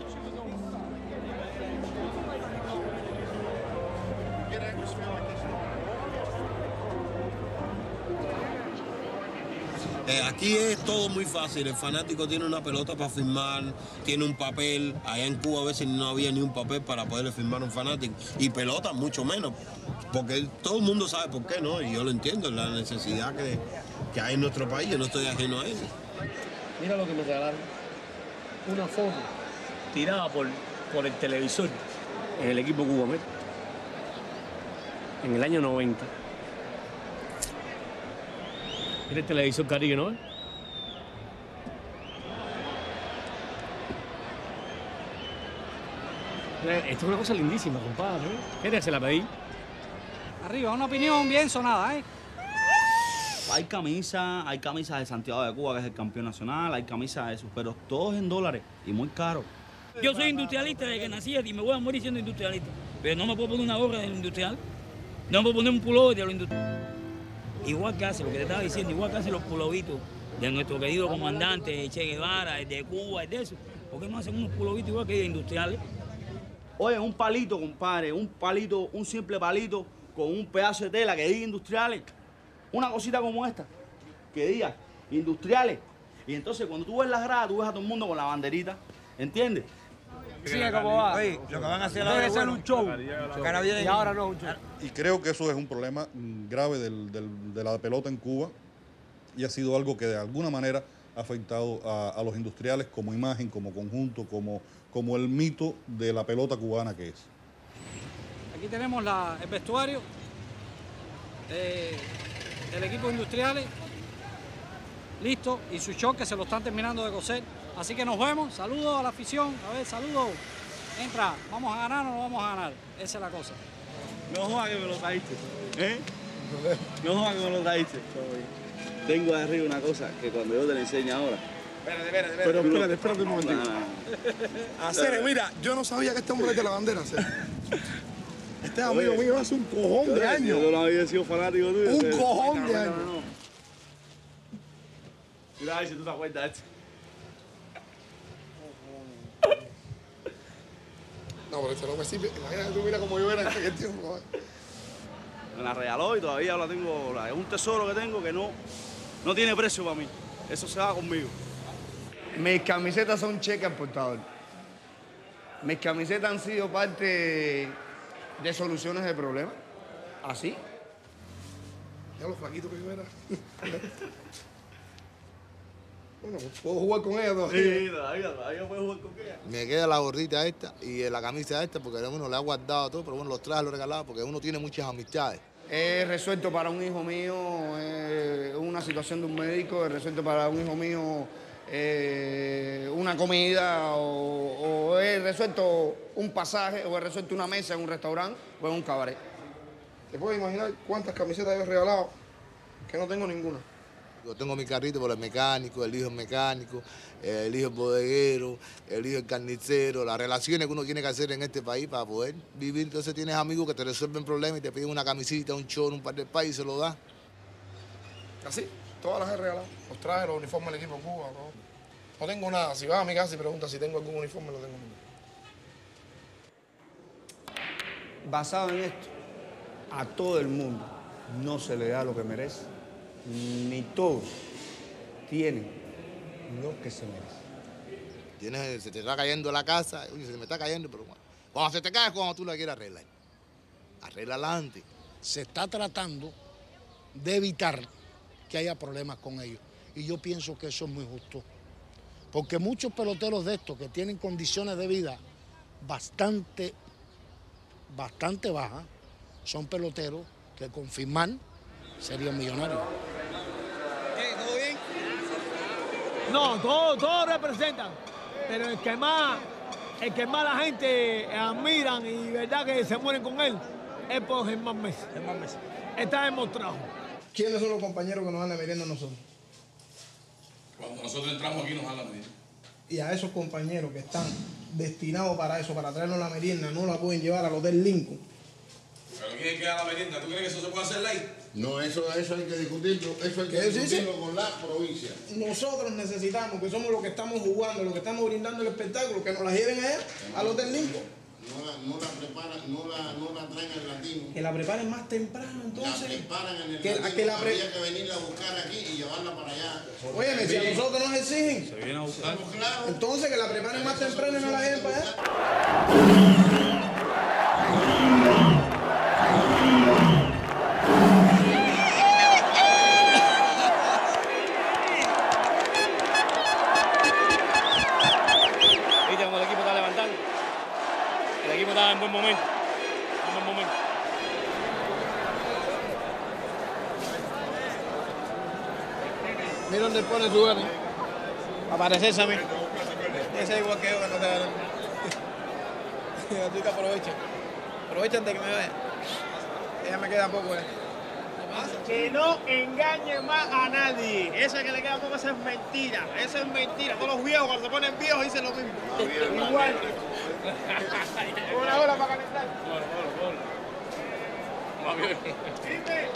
Eh, aquí es todo muy fácil. El fanático tiene una pelota para firmar, tiene un papel. Allá en Cuba a veces no había ni un papel para poderle firmar a un fanático. Y pelota mucho menos. Porque todo el mundo sabe por qué, ¿no? Y yo lo entiendo, la necesidad que, que hay en nuestro país. Yo no estoy ajeno a eso. Mira lo que me regalaron. Una foto tirada por, por el televisor en el equipo Cuba Met. En el año noventa. Era el televisor Caribe, ¿no? Esto es una cosa lindísima, compadre. ¿Qué se la pedí? Arriba, una opinión bien sonada, ¿eh? Hay camisas, hay camisas de Santiago de Cuba, que es el campeón nacional, hay camisas de esos, pero todos en dólares y muy caros. Yo soy industrialista desde que nací y me voy a morir siendo industrialista. Pero no me puedo poner una gorra de lo industrial. No me puedo poner un pullover de lo industrial. Igual que hace, lo que te estaba diciendo, igual que hacen los pulovitos de nuestro querido comandante Che Guevara, el de Cuba, el de eso. ¿Por qué no hacen unos pulovitos igual que ellos industriales? Oye, un palito, compadre, un palito, un simple palito con un pedazo de tela que diga industriales. Una cosita como esta, que diga industriales. Y entonces cuando tú ves las gradas, tú ves a todo el mundo con la banderita, ¿entiendes? Sigue como va. Oye, lo que van a hacer ahora debe ser un show. Y ahora no es un show. Y creo que eso es un problema grave del, del, de la pelota en Cuba y ha sido algo que de alguna manera ha afectado a, a los industriales como imagen, como conjunto, como, como el mito de la pelota cubana que es. Aquí tenemos la, el vestuario eh, del equipo industriales, listo, y su show que se lo están terminando de coser. Así que nos vemos, saludos a la afición, a ver, saludos. Entra, ¿vamos a ganar o no vamos a ganar? Esa es la cosa. No jodas que me lo trajiste, ¿eh? No jodas que me lo trajiste. Tengo de arriba una cosa que cuando yo te la enseño ahora. Espérate, espérate, espérate. Pero espérate, espérate un momentito. Hacer, mira, yo no sabía que este hombre es de la bandera, Hacer. Este es amigo mío hace un cojón de años. Yo no había sido fanático tuyo. Un cojón de años. Mira a ver si tú te acuerdas de esto. No, pero esto no me sirve. Imagínate tú, mira cómo yo era en aquel tiempo. Me la regaló y todavía la tengo. Es un tesoro que tengo que no, no tiene precio para mí. Eso se va conmigo. Mis camisetas son cheque al portador. Mis camisetas han sido parte de soluciones de problemas. Así. Ya lo flaquito que yo era. Bueno, puedo jugar con ella todavía. Sí, todavía, todavía puedo jugar con ella. Me queda la gorrita esta y la camisa esta porque uno le ha guardado todo, pero bueno, los trajes los he regalado porque uno tiene muchas amistades. He resuelto para un hijo mío eh, una situación de un médico, he resuelto para un hijo mío eh, una comida o, o he resuelto un pasaje o he resuelto una mesa en un restaurante o en un cabaret. ¿Te puedes imaginar cuántas camisetas yo he regalado que no tengo ninguna? Yo tengo mi carrito por el mecánico, el hijo es mecánico, el hijo es bodeguero, el hijo es carnicero, las relaciones que uno tiene que hacer en este país para poder vivir. Entonces tienes amigos que te resuelven problemas y te piden una camisita, un chorro, un par de país y se lo da. Así, todas las he regalado. Los trajes, los uniformes del equipo Cuba, no, no tengo nada. Si vas a mi casa y preguntas si tengo algún uniforme, no tengo ninguno. Basado en esto, a todo el mundo no se le da lo que merece, ni todos tienen lo que se merece. Tienes, se te está cayendo la casa, oye, se me está cayendo, pero bueno, cuando se te cae es cuando tú la quieres arreglar. Arréglala antes. Se está tratando de evitar que haya problemas con ellos. Y yo pienso que eso es muy justo. Porque muchos peloteros de estos que tienen condiciones de vida bastante, bastante bajas, son peloteros que con firmar serían millonarios. ¿Todo bien? No, todos todo representan, pero el que más, el que más la gente admiran y verdad que se mueren con él es por Germán Mesa. Germán Mesa. Está demostrado. ¿Quiénes son los compañeros que nos dan la merienda a nosotros? Cuando nosotros entramos aquí nos dan la merienda. Y a esos compañeros que están destinados para eso, para traernos la merienda, no la pueden llevar al Hotel Lincoln. ¿Pero quién es que da la merienda? ¿Tú crees que eso se puede hacer ley? No, eso, eso hay que discutirlo, eso hay que ¿Qué dice? discutirlo con la provincia. Nosotros necesitamos, que somos los que estamos jugando, los que estamos brindando el espectáculo, que nos la lleven allá, a los del Lincoln. No la, no la preparan, no la, no la traen al latino. Que la preparen más temprano, entonces. La preparan en el que, latino, que la pre... habría que venirla a buscar aquí y llevarla para allá. Óyeme, si a nosotros nos exigen, Se viene a buscar. Claro. Entonces que la preparen más temprano y no la lleven para allá. En buen momento, en buen momento. Mira dónde pone su gana. Aparecerse a mí. Ese es igual que yo, que no te gana. Así que aprovecha. Aprovecha de que me vaya. Ya me queda poco, eh. Que no engañe más a nadie. Eso que le queda poco, eso es mentira. Eso es mentira. Todos los viejos cuando se ponen viejos dicen lo mismo. Igual. Una hora para calentar. Bueno, bueno, bueno. Va bien. Dime.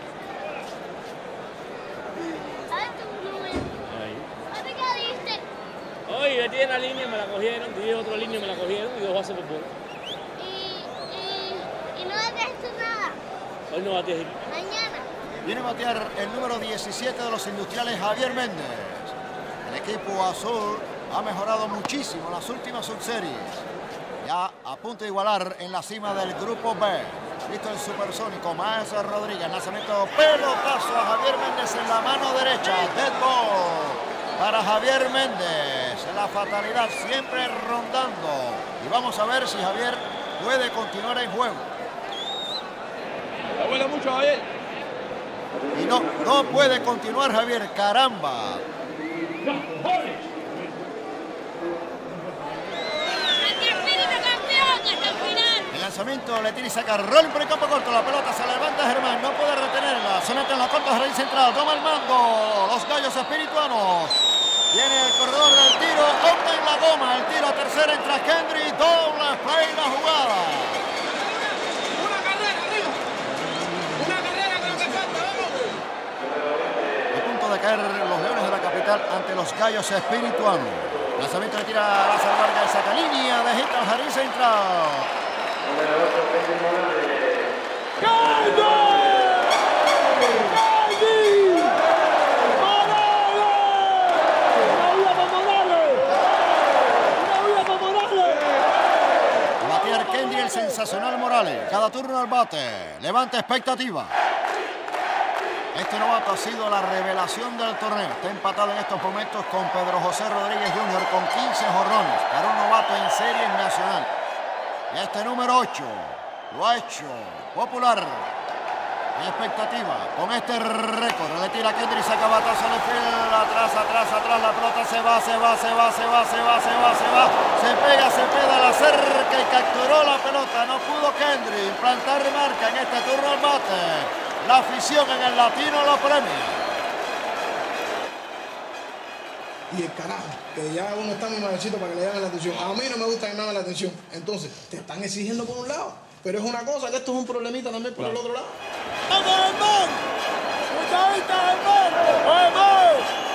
Oye, yo tiene la línea, me la cogieron, diez otra línea, me la cogieron y dos bases por bola. Y, y, y no dejaste nada. Hoy no bateé. Mañana. Viene a batear el número diecisiete de los industriales, Javier Méndez. El equipo azul ha mejorado muchísimo en las últimas subseries. Ya a punto de igualar en la cima del grupo B. Listo el supersónico, Maestro Rodríguez. Lanzamiento pelotazo a Javier Méndez en la mano derecha. Dead ball para Javier Méndez. La fatalidad siempre rondando. Y vamos a ver si Javier puede continuar en juego. La vuela mucho, Javier. Y no, no puede continuar Javier, caramba. El lanzamiento le tira y saca Rolling por el campo corto. La pelota se levanta Germán, no puede retenerla. Se mete en la corta jardín central. Toma el mando. Los gallos espirituanos. Viene el corredor del tiro. Opta en la goma. El tiro a tercera entra Kendry. Doble play la jugada. Una carrera arriba. Una carrera creo que falta. Vamos. A punto de caer los Leones de la capital ante los gallos espirituanos. Lanzamiento le tira a Lázaro Vargas. Saca línea de hit al jardín central. Batear Kendry, el sensacional Morales. Cada turno al bate. Levanta expectativa. Este novato ha sido la revelación del torneo. Está empatado en estos momentos con Pedro José Rodríguez junior con quince jonrones para un novato en serie nacional. Y este número ocho lo ha hecho popular. En expectativa con este récord. Le tira Kendry, saca batazo de field. Atrás, atrás, atrás. La pelota se va, se va, se va, se va, se va, se va, se va. Se pega, se pega, la cerca y capturó la pelota. No pudo Kendry implantar marca en este turno al bate. La afición en el latino lo premia. Y el carajo, que ya uno está muy mayorcito para que le llamen la atención. A mí no me gusta que me llamen la atención. Entonces, te están exigiendo por un lado. Pero es una cosa, que esto es un problemita también por claro. El otro lado. ¡Vamos, Germán! ¡Muchachita, Germán! ¡Vamos!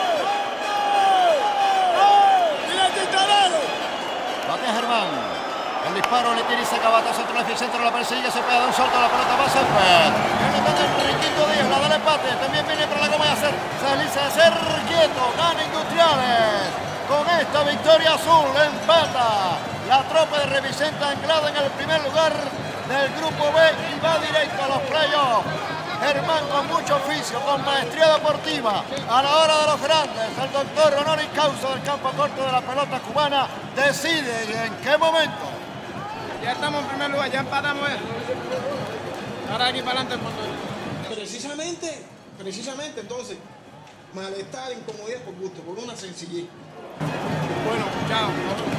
¡Mira el chicharero! Bate Germán. El disparo le tira y saca batazo entre el centro, la persigue, se pega de un salto, la pelota va a ser viene de Enriquito Díaz, la del empate, también viene para la goma de hacer, se desliza de ser quieto, gana Industriales. Con esta victoria azul empata la tropa de Revicenta anclada en el primer lugar del grupo B y va directo a los playoffs. Germán con mucho oficio, con maestría deportiva, a la hora de los grandes, el doctor honoris causa del campo corto de la pelota cubana decide y en qué momento. Ya estamos en primer lugar, ya empatamos. Ahora aquí para adelante el mundo. Precisamente, precisamente entonces, malestar, incomodidad por gusto, por una sencillez. Bueno, chao.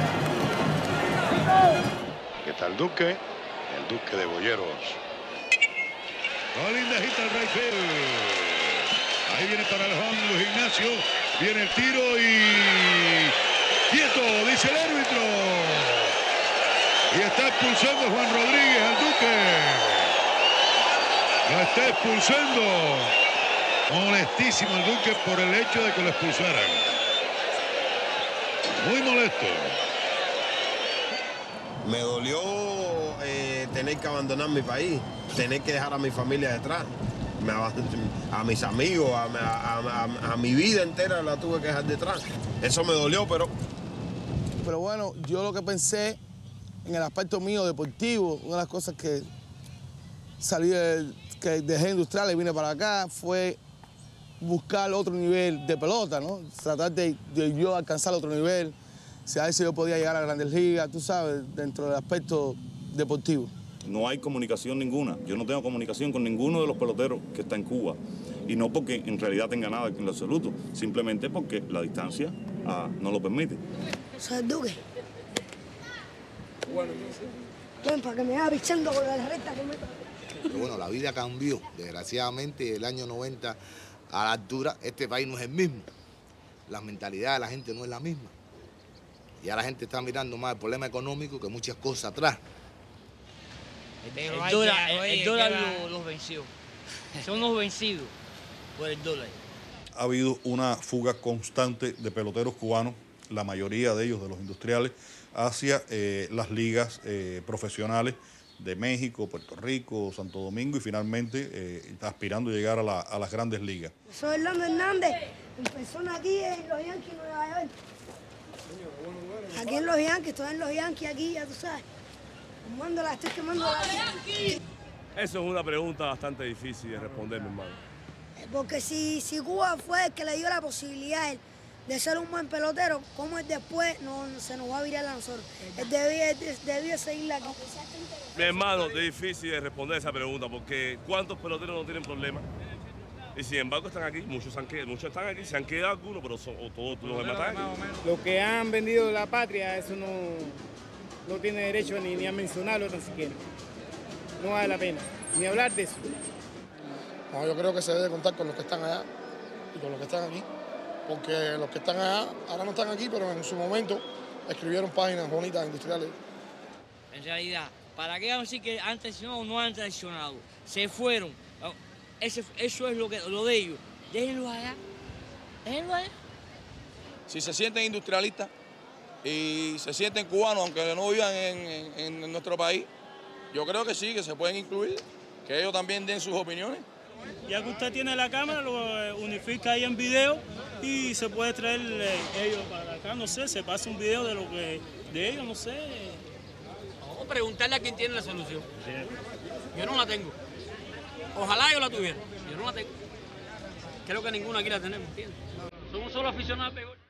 ¿Qué tal Duque? El Duque de Boyeros. Rolling de hit al right field. Ahí viene para el home Luis Ignacio. Viene el tiro y... ¡quieto! Dice el árbitro. Y está expulsando Juan Rodríguez al Duque. Lo está expulsando. Molestísimo el Duque por el hecho de que lo expulsaran. Muy molesto. Me dolió eh, tener que abandonar mi país, tener que dejar a mi familia detrás. Me, a mis amigos, a, a, a, a mi vida entera la tuve que dejar detrás. Eso me dolió, pero... Pero bueno, yo lo que pensé en el aspecto mío deportivo, una de las cosas que salí, de, que dejé Industriales y vine para acá, fue buscar otro nivel de pelota, ¿no? Tratar de, de yo alcanzar otro nivel, si a ver si yo podía llegar a Grandes Ligas, tú sabes, dentro del aspecto deportivo. No hay comunicación ninguna. Yo no tengo comunicación con ninguno de los peloteros que está en Cuba. Y no porque en realidad tenga nada en lo absoluto, simplemente porque la distancia ah, no lo permite. ¿Sabes, Duque? Ven, para que me vaya pichando con la recta que me... Pero bueno, la vida cambió. Desgraciadamente, el año noventa a la altura, este país no es el mismo. La mentalidad de la gente no es la misma. Ya la gente está mirando más el problema económico que muchas cosas atrás. El dólar, el, el dólar los, los venció. Son los vencidos por el dólar. Ha habido una fuga constante de peloteros cubanos, la mayoría de ellos de los industriales, hacia eh, las ligas eh, profesionales de México, Puerto Rico, Santo Domingo y finalmente eh, aspirando a llegar a, la, a las grandes ligas. Soy Orlando Hernández, empezó aquí en los Yankees Nueva York. Aquí en los Yankees, estoy en los Yankees aquí, ya tú sabes. Quemándola, estoy quemándola. Eso es una pregunta bastante difícil de responder, mi hermano. Porque si, si Cuba fue el que le dio la posibilidad de ser un buen pelotero, ¿cómo es después no, se nos va a virar a nosotros? Él debía, debía seguir aquí. Mi hermano, es difícil de responder esa pregunta porque ¿cuántos peloteros no tienen problemas? Y sin embargo están aquí, muchos, han quedado, muchos están aquí, se han quedado algunos, pero son, o todos los demás están aquí. Los que han vendido la patria, eso no, no tiene derecho ni, ni a mencionarlo tan siquiera. No vale la pena, ni hablar de eso. No, yo creo que se debe contar con los que están allá y con los que están aquí, porque los que están allá ahora no están aquí, pero en su momento escribieron páginas bonitas industriales. En realidad, ¿para qué vamos a decir que han traicionado o no han traicionado? Se fueron. Ese, eso es lo, que, lo de ellos. Déjenlo allá. Déjenlo allá. Si se sienten industrialistas y se sienten cubanos, aunque no vivan en, en, en nuestro país, yo creo que sí, que se pueden incluir, que ellos también den sus opiniones. Ya que usted tiene la cámara, lo unifica ahí en video y se puede traer eh, ellos para acá, no sé, se pasa un video de lo que de ellos, no sé. Vamos a preguntarle a quién tiene la solución. Yo no la tengo. Ojalá yo la tuviera. Yo no la tengo. Creo que ninguna aquí la tenemos, ¿entiendes? Somos solo aficionados a peor.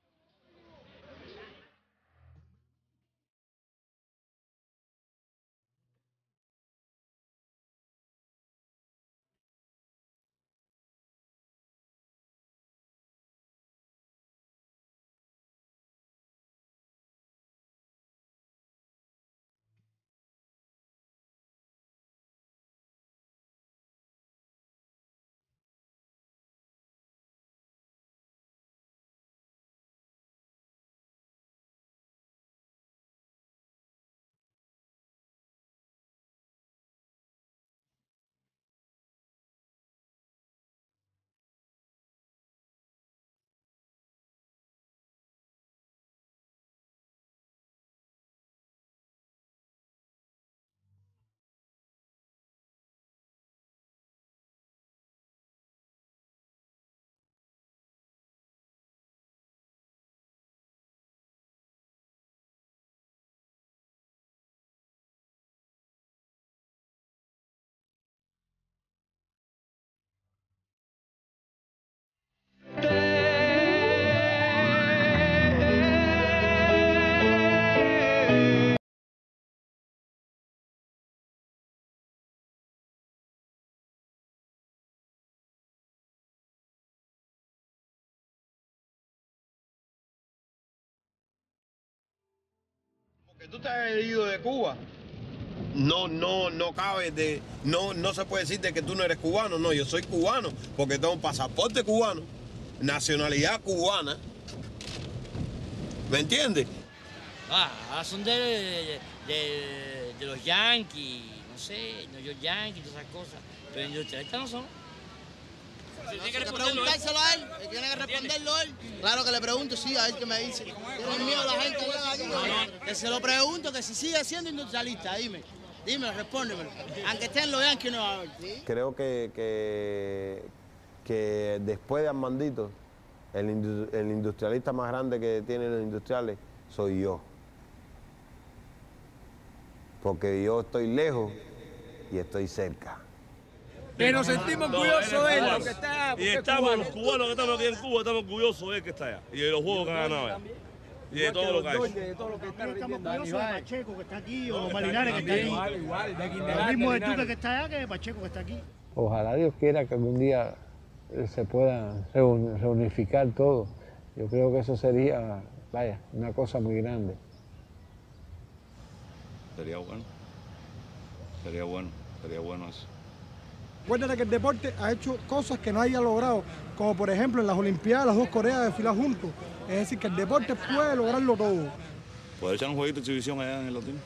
Que tú te has ido de Cuba, no, no, no cabe de, no, no se puede decir de que tú no eres cubano. No, yo soy cubano porque tengo un pasaporte cubano, nacionalidad cubana. ¿Me entiendes? Ah, ahora son de, de, de, de los Yankees, no sé, New York Yankees, todas esas cosas. Pero industrialistas no son. Si tiene que preguntárselo a él, él tiene que responderlo él. Claro que le pregunto, sí, a él que me dice. Tiene miedo la gente aquí. No, no, que se lo pregunto, que si sigue siendo industrialista, dime. Dímelo, respóndemelo. Aunque esté en los Yankees no va a ver. Creo que, que, que después de Armandito, el, el industrialista más grande que tienen los industriales soy yo. Porque yo estoy lejos y estoy cerca. Que nos sentimos orgullosos de él, lo que está. Y estamos, los cubanos que estamos aquí en Cuba, estamos orgullosos de él que está allá. Y de los juegos que ha ganado. Y de todo lo que ha hecho. De todo lo que está estamos orgullosos de Pacheco que está aquí, o Malinares que está aquí. Igual, igual, de Lo mismo de Tuque que está allá que de Pacheco que está aquí. Ojalá Dios quiera que algún día se pueda reunificar todo. Yo creo que eso sería, vaya, una cosa muy grande. Sería bueno. Sería bueno, sería bueno eso. Acuérdate que el deporte ha hecho cosas que no haya logrado, como por ejemplo en las Olimpiadas las dos Coreas de fila juntos. Es decir, que el deporte puede lograrlo todo. ¿Puede echar un jueguito de exhibición allá en el Latino?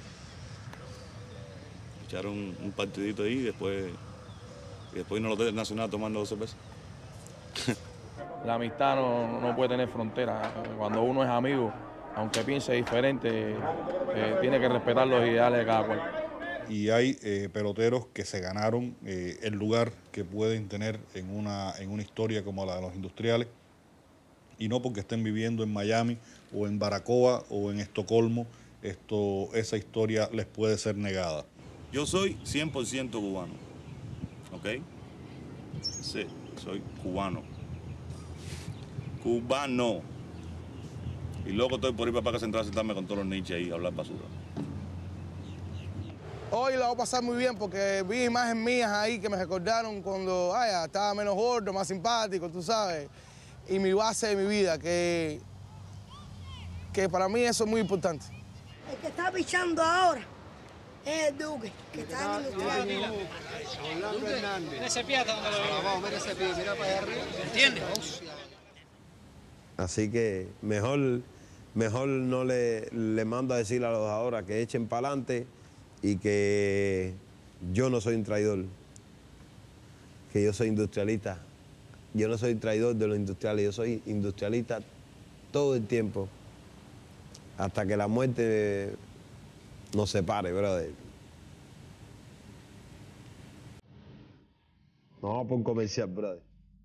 Echar un, un partidito ahí y después, y después irnos al Hotel Nacional tomando dos cervezas. La amistad no, no puede tener frontera. Cuando uno es amigo, aunque piense diferente, eh, tiene que respetar los ideales de cada cual. Y hay eh, peloteros que se ganaron eh, el lugar que pueden tener en una, en una historia como la de los industriales, y no porque estén viviendo en Miami o en Baracoa o en Estocolmo, esto, esa historia les puede ser negada. Yo soy cien por ciento cubano, ¿ok? Sí, soy cubano. Cubano. Y luego estoy por ir para Parque Central a sentarme con todos los niches ahí a hablar basura. Hoy la voy a pasar muy bien porque vi imágenes mías ahí que me recordaron cuando ay, estaba menos gordo, más simpático, tú sabes. Y mi base de mi vida, que, que para mí eso es muy importante. El que está pichando ahora es el Duque, que está en el industrial. Orlando Hernández. Mira ese pie hasta donde lo veo. Vamos, mira ese pie, mira para allá arriba. ¿Entiendes? Así que mejor, mejor no le, le mando a decir a los ahora que echen para adelante y que yo no soy un traidor, que yo soy industrialista. Yo no soy traidor de los industriales, yo soy industrialista todo el tiempo, hasta que la muerte nos separe, brother. No vamos por un comercial, brother.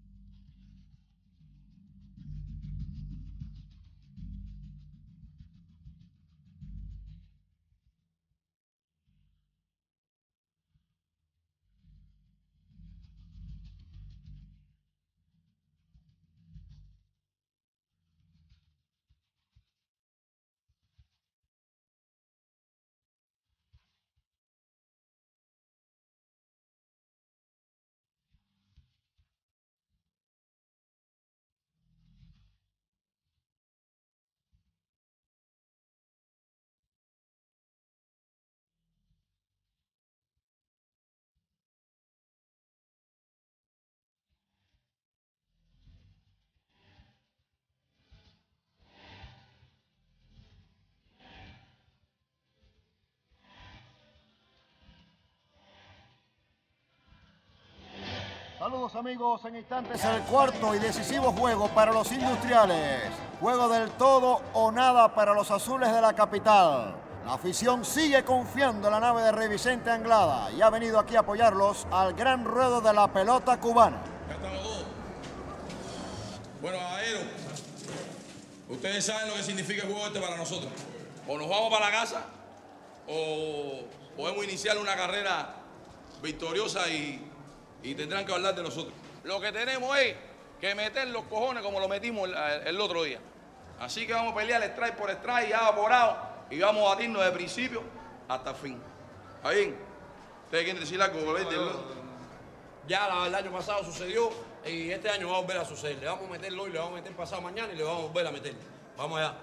Saludos amigos, en instantes el cuarto y decisivo juego para los industriales. Juego del todo o nada para los azules de la capital. La afición sigue confiando en la nave de Rey Vicente Anglada y ha venido aquí a apoyarlos al gran ruedo de la pelota cubana. Ya estamos todos. Bueno, caballeros, ustedes saben lo que significa el juego este para nosotros. O nos vamos para la casa o podemos iniciar una carrera victoriosa y... y tendrán que hablar de nosotros. Lo que tenemos es que meter los cojones como lo metimos el, el otro día. Así que vamos a pelear strike por strike, ya por out, y vamos a batirnos de principio hasta el fin. ¿Está bien? ¿Ustedes quieren decir algo? Ya la, el año pasado sucedió y este año va a volver a suceder. Le vamos a meterlo hoy, le vamos a meter pasado mañana y le vamos a volver a meter. Vamos allá.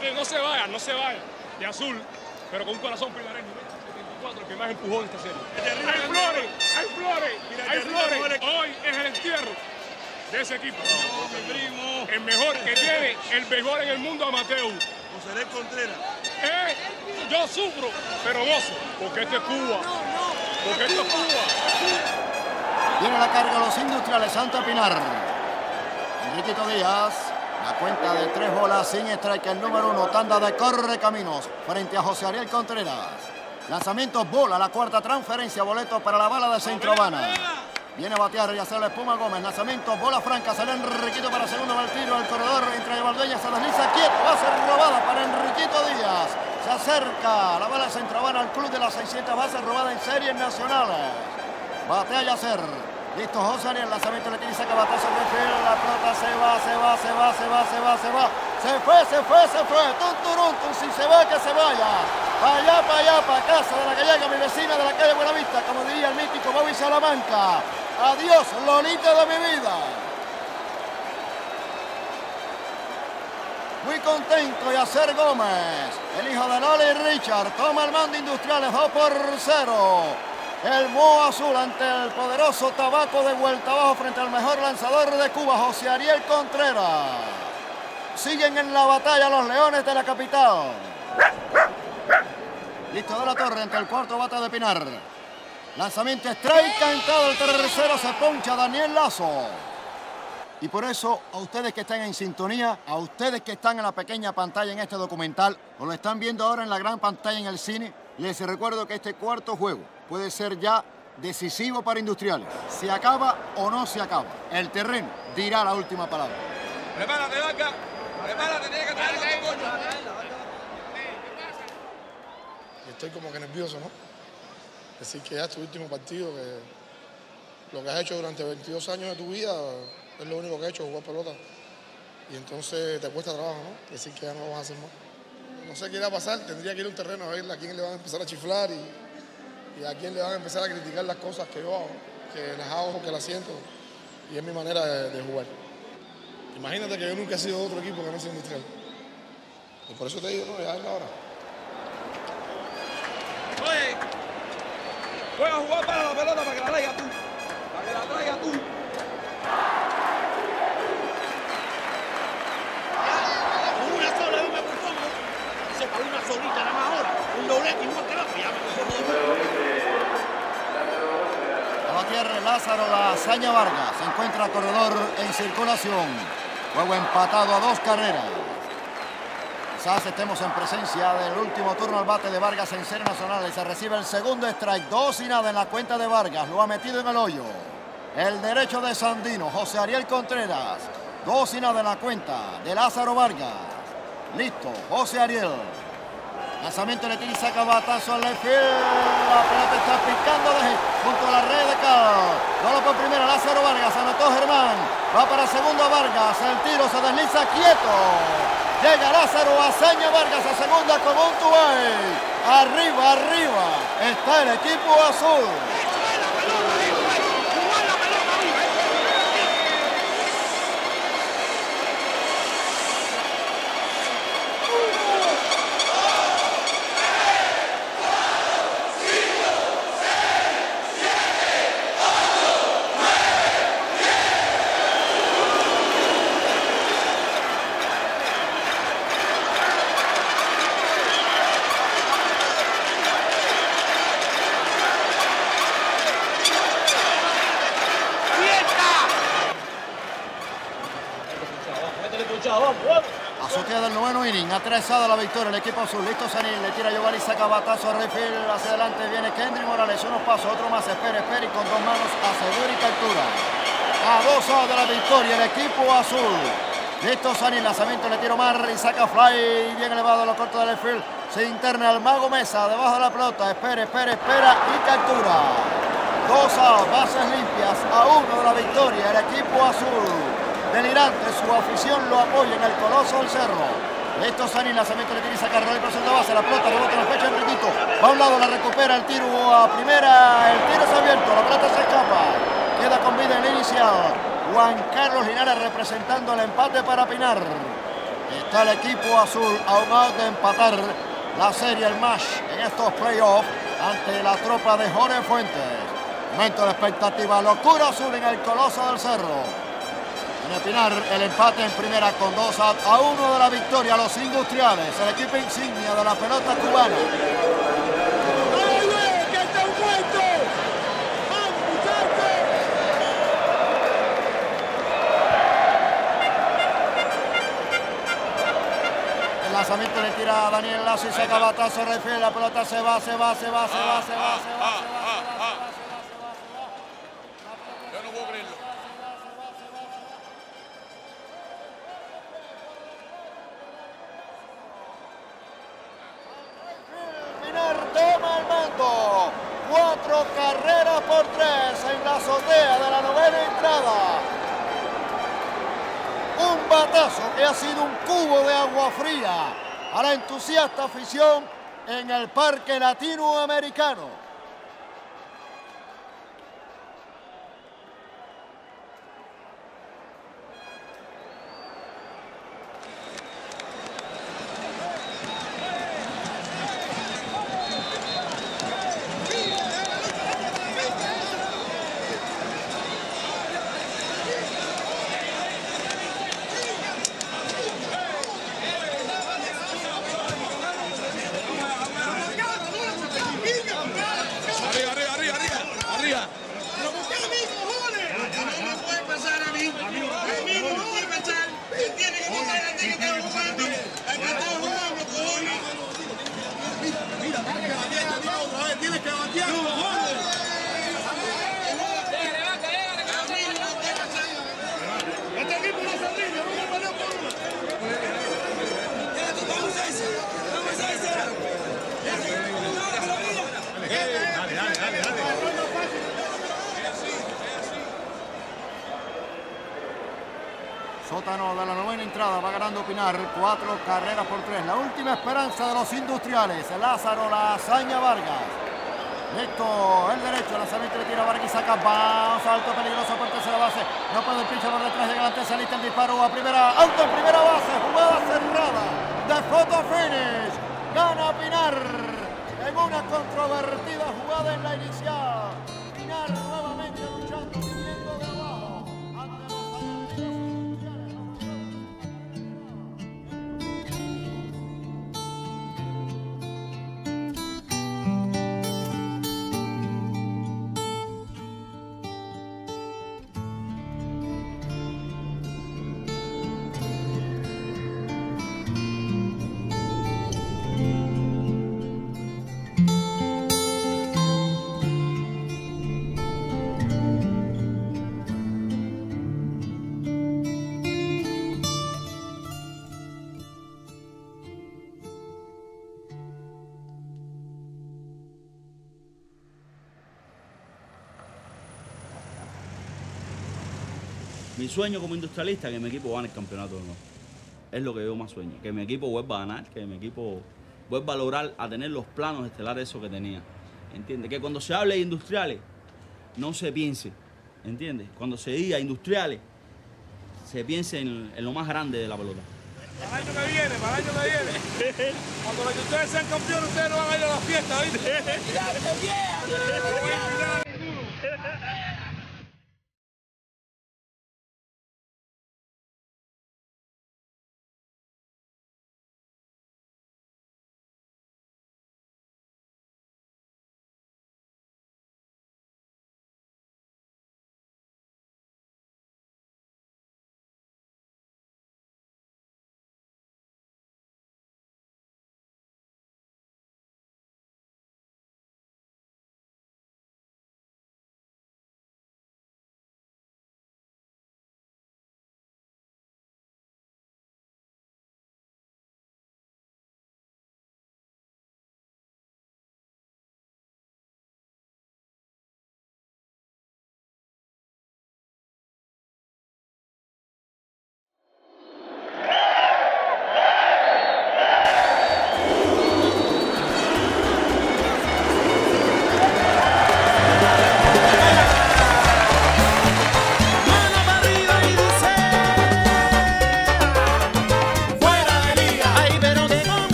peloteros, no se vayan, no se vayan. De azul, pero con un corazón pinareño. El que más empujó en esta serie. Hay flores, hay flores, hay flores. Hoy es el entierro de ese equipo. No, mi primo. El mejor que tiene el mejor en el mundo amateur. José Ariel Contreras. Eh, yo sufro, pero gozo, porque esto es Cuba. Porque esto es Cuba. Tiene la carga los industriales, Santa Pinar. Enriquito Díaz. La cuenta de tres bolas sin strike, el número uno, tanda de Correcaminos frente a José Ariel Contreras. Lanzamiento, bola, la cuarta transferencia, boleto para la bala de Centro Habana. Viene a batear y hacer la espuma Gómez. Lanzamiento, bola franca, sale Enriquito para segundo, va el tiro, el corredor entre Valdeña, se desliza quieto, va a ser robada para Enriquito Díaz. Se acerca la bala de Centro Habana al club de las seiscientas bases, robada en series nacionales. Batea Yacer. Listo, José Ariel, lanzamiento le tiene, saca batazo de fiel, la pelota se va, se va, se va, se va, se va, se va, se fue, se fue, se fue, tum, turum, tum, si se va, que se vaya, para allá, para allá, para casa de la gallega, mi vecina de la calle Buenavista, como diría el mítico Bobby Salamanca, adiós, Lolita de mi vida. Muy contento Yacer Gómez, el hijo de Lola y Richard, toma el mando Industriales dos por cero. El Moho Azul ante el poderoso Tabaco de vuelta abajo frente al mejor lanzador de Cuba, José Ariel Contreras. Siguen en la batalla los Leones de la capital. Listo de la Torre ante el cuarto bate de Pinar. Lanzamiento strike, cantado el tercero, se poncha Daniel Lazo. Y por eso, a ustedes que están en sintonía, a ustedes que están en la pequeña pantalla en este documental, o lo están viendo ahora en la gran pantalla en el cine, les recuerdo que este cuarto juego puede ser ya decisivo para Industriales. ¿Se acaba o no se acaba? El terreno dirá la última palabra. Prepárate, Vaca. Prepárate, tienes que traer el coño. Estoy como que nervioso, ¿no? Decir que ya es tu último partido, que lo que has hecho durante veintidós años de tu vida es lo único que has hecho, jugar pelota. Y entonces te cuesta trabajo, ¿no? Decir que ya no lo vas a hacer más. No sé qué irá a pasar, tendría que ir a un terreno a ver a quién le van a empezar a chiflar y, y a quién le van a empezar a criticar las cosas que yo hago, que las hago, que las siento, y es mi manera de, de jugar. Imagínate que yo nunca he sido de otro equipo que no sea Industrial. Y por eso te digo, no, ya es la hora. Oye, juega a jugar para la pelota para que la traigas tú, para que la traigas tú. Una sola, yo me conformo. Se para una solita nada más ahora. Un doblete igual que la ya me conformo. A la tierra Lázaro La Hazaña Vargas. Se encuentra corredor en circulación. Juego empatado a dos carreras. Quizás estemos en presencia del último turno al bate de Vargas en serie nacional. Y se recibe el segundo strike. Dos y nada en la cuenta de Vargas. Lo ha metido en el hoyo. El derecho de Sandino, José Ariel Contreras. Dos y nada en la cuenta de Lázaro Vargas. Listo, José Ariel. Lanzamiento le tira y saca batazo al left field. La pelota está picando de junto a la red de Cal. Bola por primera, Lázaro Vargas. Anotó Germán. Va para segundo Vargas. El tiro se desliza quieto. Llega Lázaro Hazaña Vargas a segunda con un two-way. Arriba, arriba. Está el equipo azul. Azotea del noveno inning, atravesada la victoria el equipo azul. Listo Sanil, le tira a Giovanni, saca batazo, refill, hacia adelante viene Kendry Morales, unos pasos, otro más, espera, espera y con dos manos asegura y captura. A dos a de la victoria el equipo azul. Listo Sanil, lanzamiento, le tira Omar y saca fly, bien elevado a lo corto del field. Se interna al Mago Mesa, debajo de la pelota, espera, espera, espera y captura. Dos a bases limpias, a uno de la victoria el equipo azul. Delirante, su afición lo apoya en el Coloso del Cerro. Listo Sanil, lanzamiento le tiene y saca el por segunda base, la pelota rebota en el pecho de Enriquito. Va a un lado, la recupera, el tiro a primera, el tiro es abierto, la pelota se escapa. Queda con vida en la inicial. Juan Carlos Linares representando el empate para Pinar. Está el equipo azul a un out de empatar la serie, el match en estos playoffs ante la tropa de Jorge Fuentes. Momento de expectativa, locura azul en el Coloso del Cerro. En el Pinar, el empate en primera con dos outs a uno de la victoria. Los Industriales, el equipo insignia de la pelota cubana. El lanzamiento le tira a Daniel Lazo y saca batazo, refiere, la pelota se va, se va, se va, se va, se va, se va. Yo no puedo creerlo. Pinar toma el mando. Cuatro carreras por tres en la azotea de la novena entrada. Un batazo que ha sido un cubo de agua fría a la entusiasta afición en el Parque Latinoamericano. Sótano de la novena entrada, va ganando Pinar, cuatro carreras por tres. La última esperanza de los Industriales, Lázaro La Hazaña Vargas. Listo, el derecho, lanzamiento le tira Vargas y saca, bounce, alto, peligroso por tercera base. No puede el pinche por detrás, llega la tercera lista, el disparo a primera, alto en primera base, jugada cerrada de photo finish. Gana Pinar en una controvertida jugada en la inicial. Pinar nuevamente luchando, viniendo de abajo ante los Mi sueño como industrialista es que mi equipo gane el campeonato de nuevo. Es lo que yo más sueño. Que mi equipo vuelva a ganar, que mi equipo vuelva a lograr a tener los planos estelares eso que tenía. ¿Entiendes? Que cuando se hable de industriales, no se piense. ¿Entiendes? Cuando se diga industriales, se piense en, en lo más grande de la pelota. Para el año que viene, para el año que viene. Cuando los que ustedes sean campeones, ustedes no van a ir a la fiesta, ¿viste?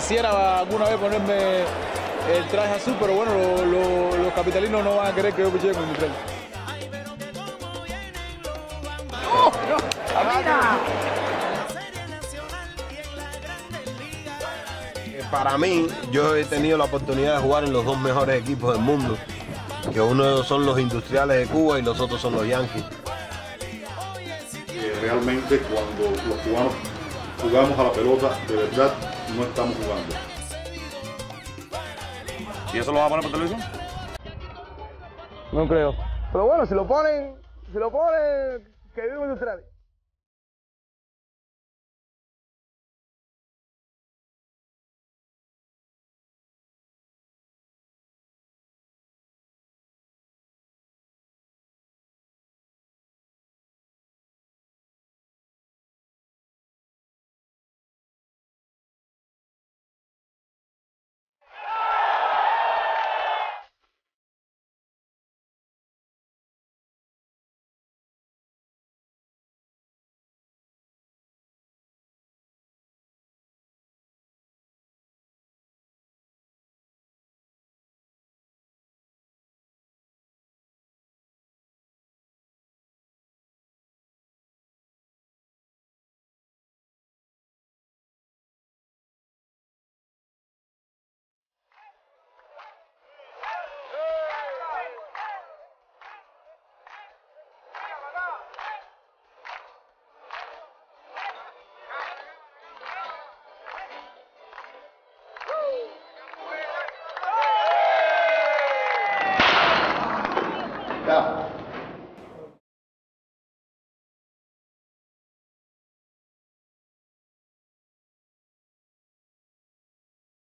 quisiera alguna vez ponerme el traje azul, pero bueno, lo, lo, los capitalinos no van a querer que yo piche con Industrial. ¡Oh, no! ¡Amina! Para mí, yo he tenido la oportunidad de jugar en los dos mejores equipos del mundo, que uno son los Industriales de Cuba y los otros son los Yankees. Eh, realmente cuando los cubanos jugamos a la pelota, de verdad no estamos jugando. ¿Y eso lo van a poner por televisión? No creo. Pero bueno, si lo ponen, si lo ponen, que viva Industriales.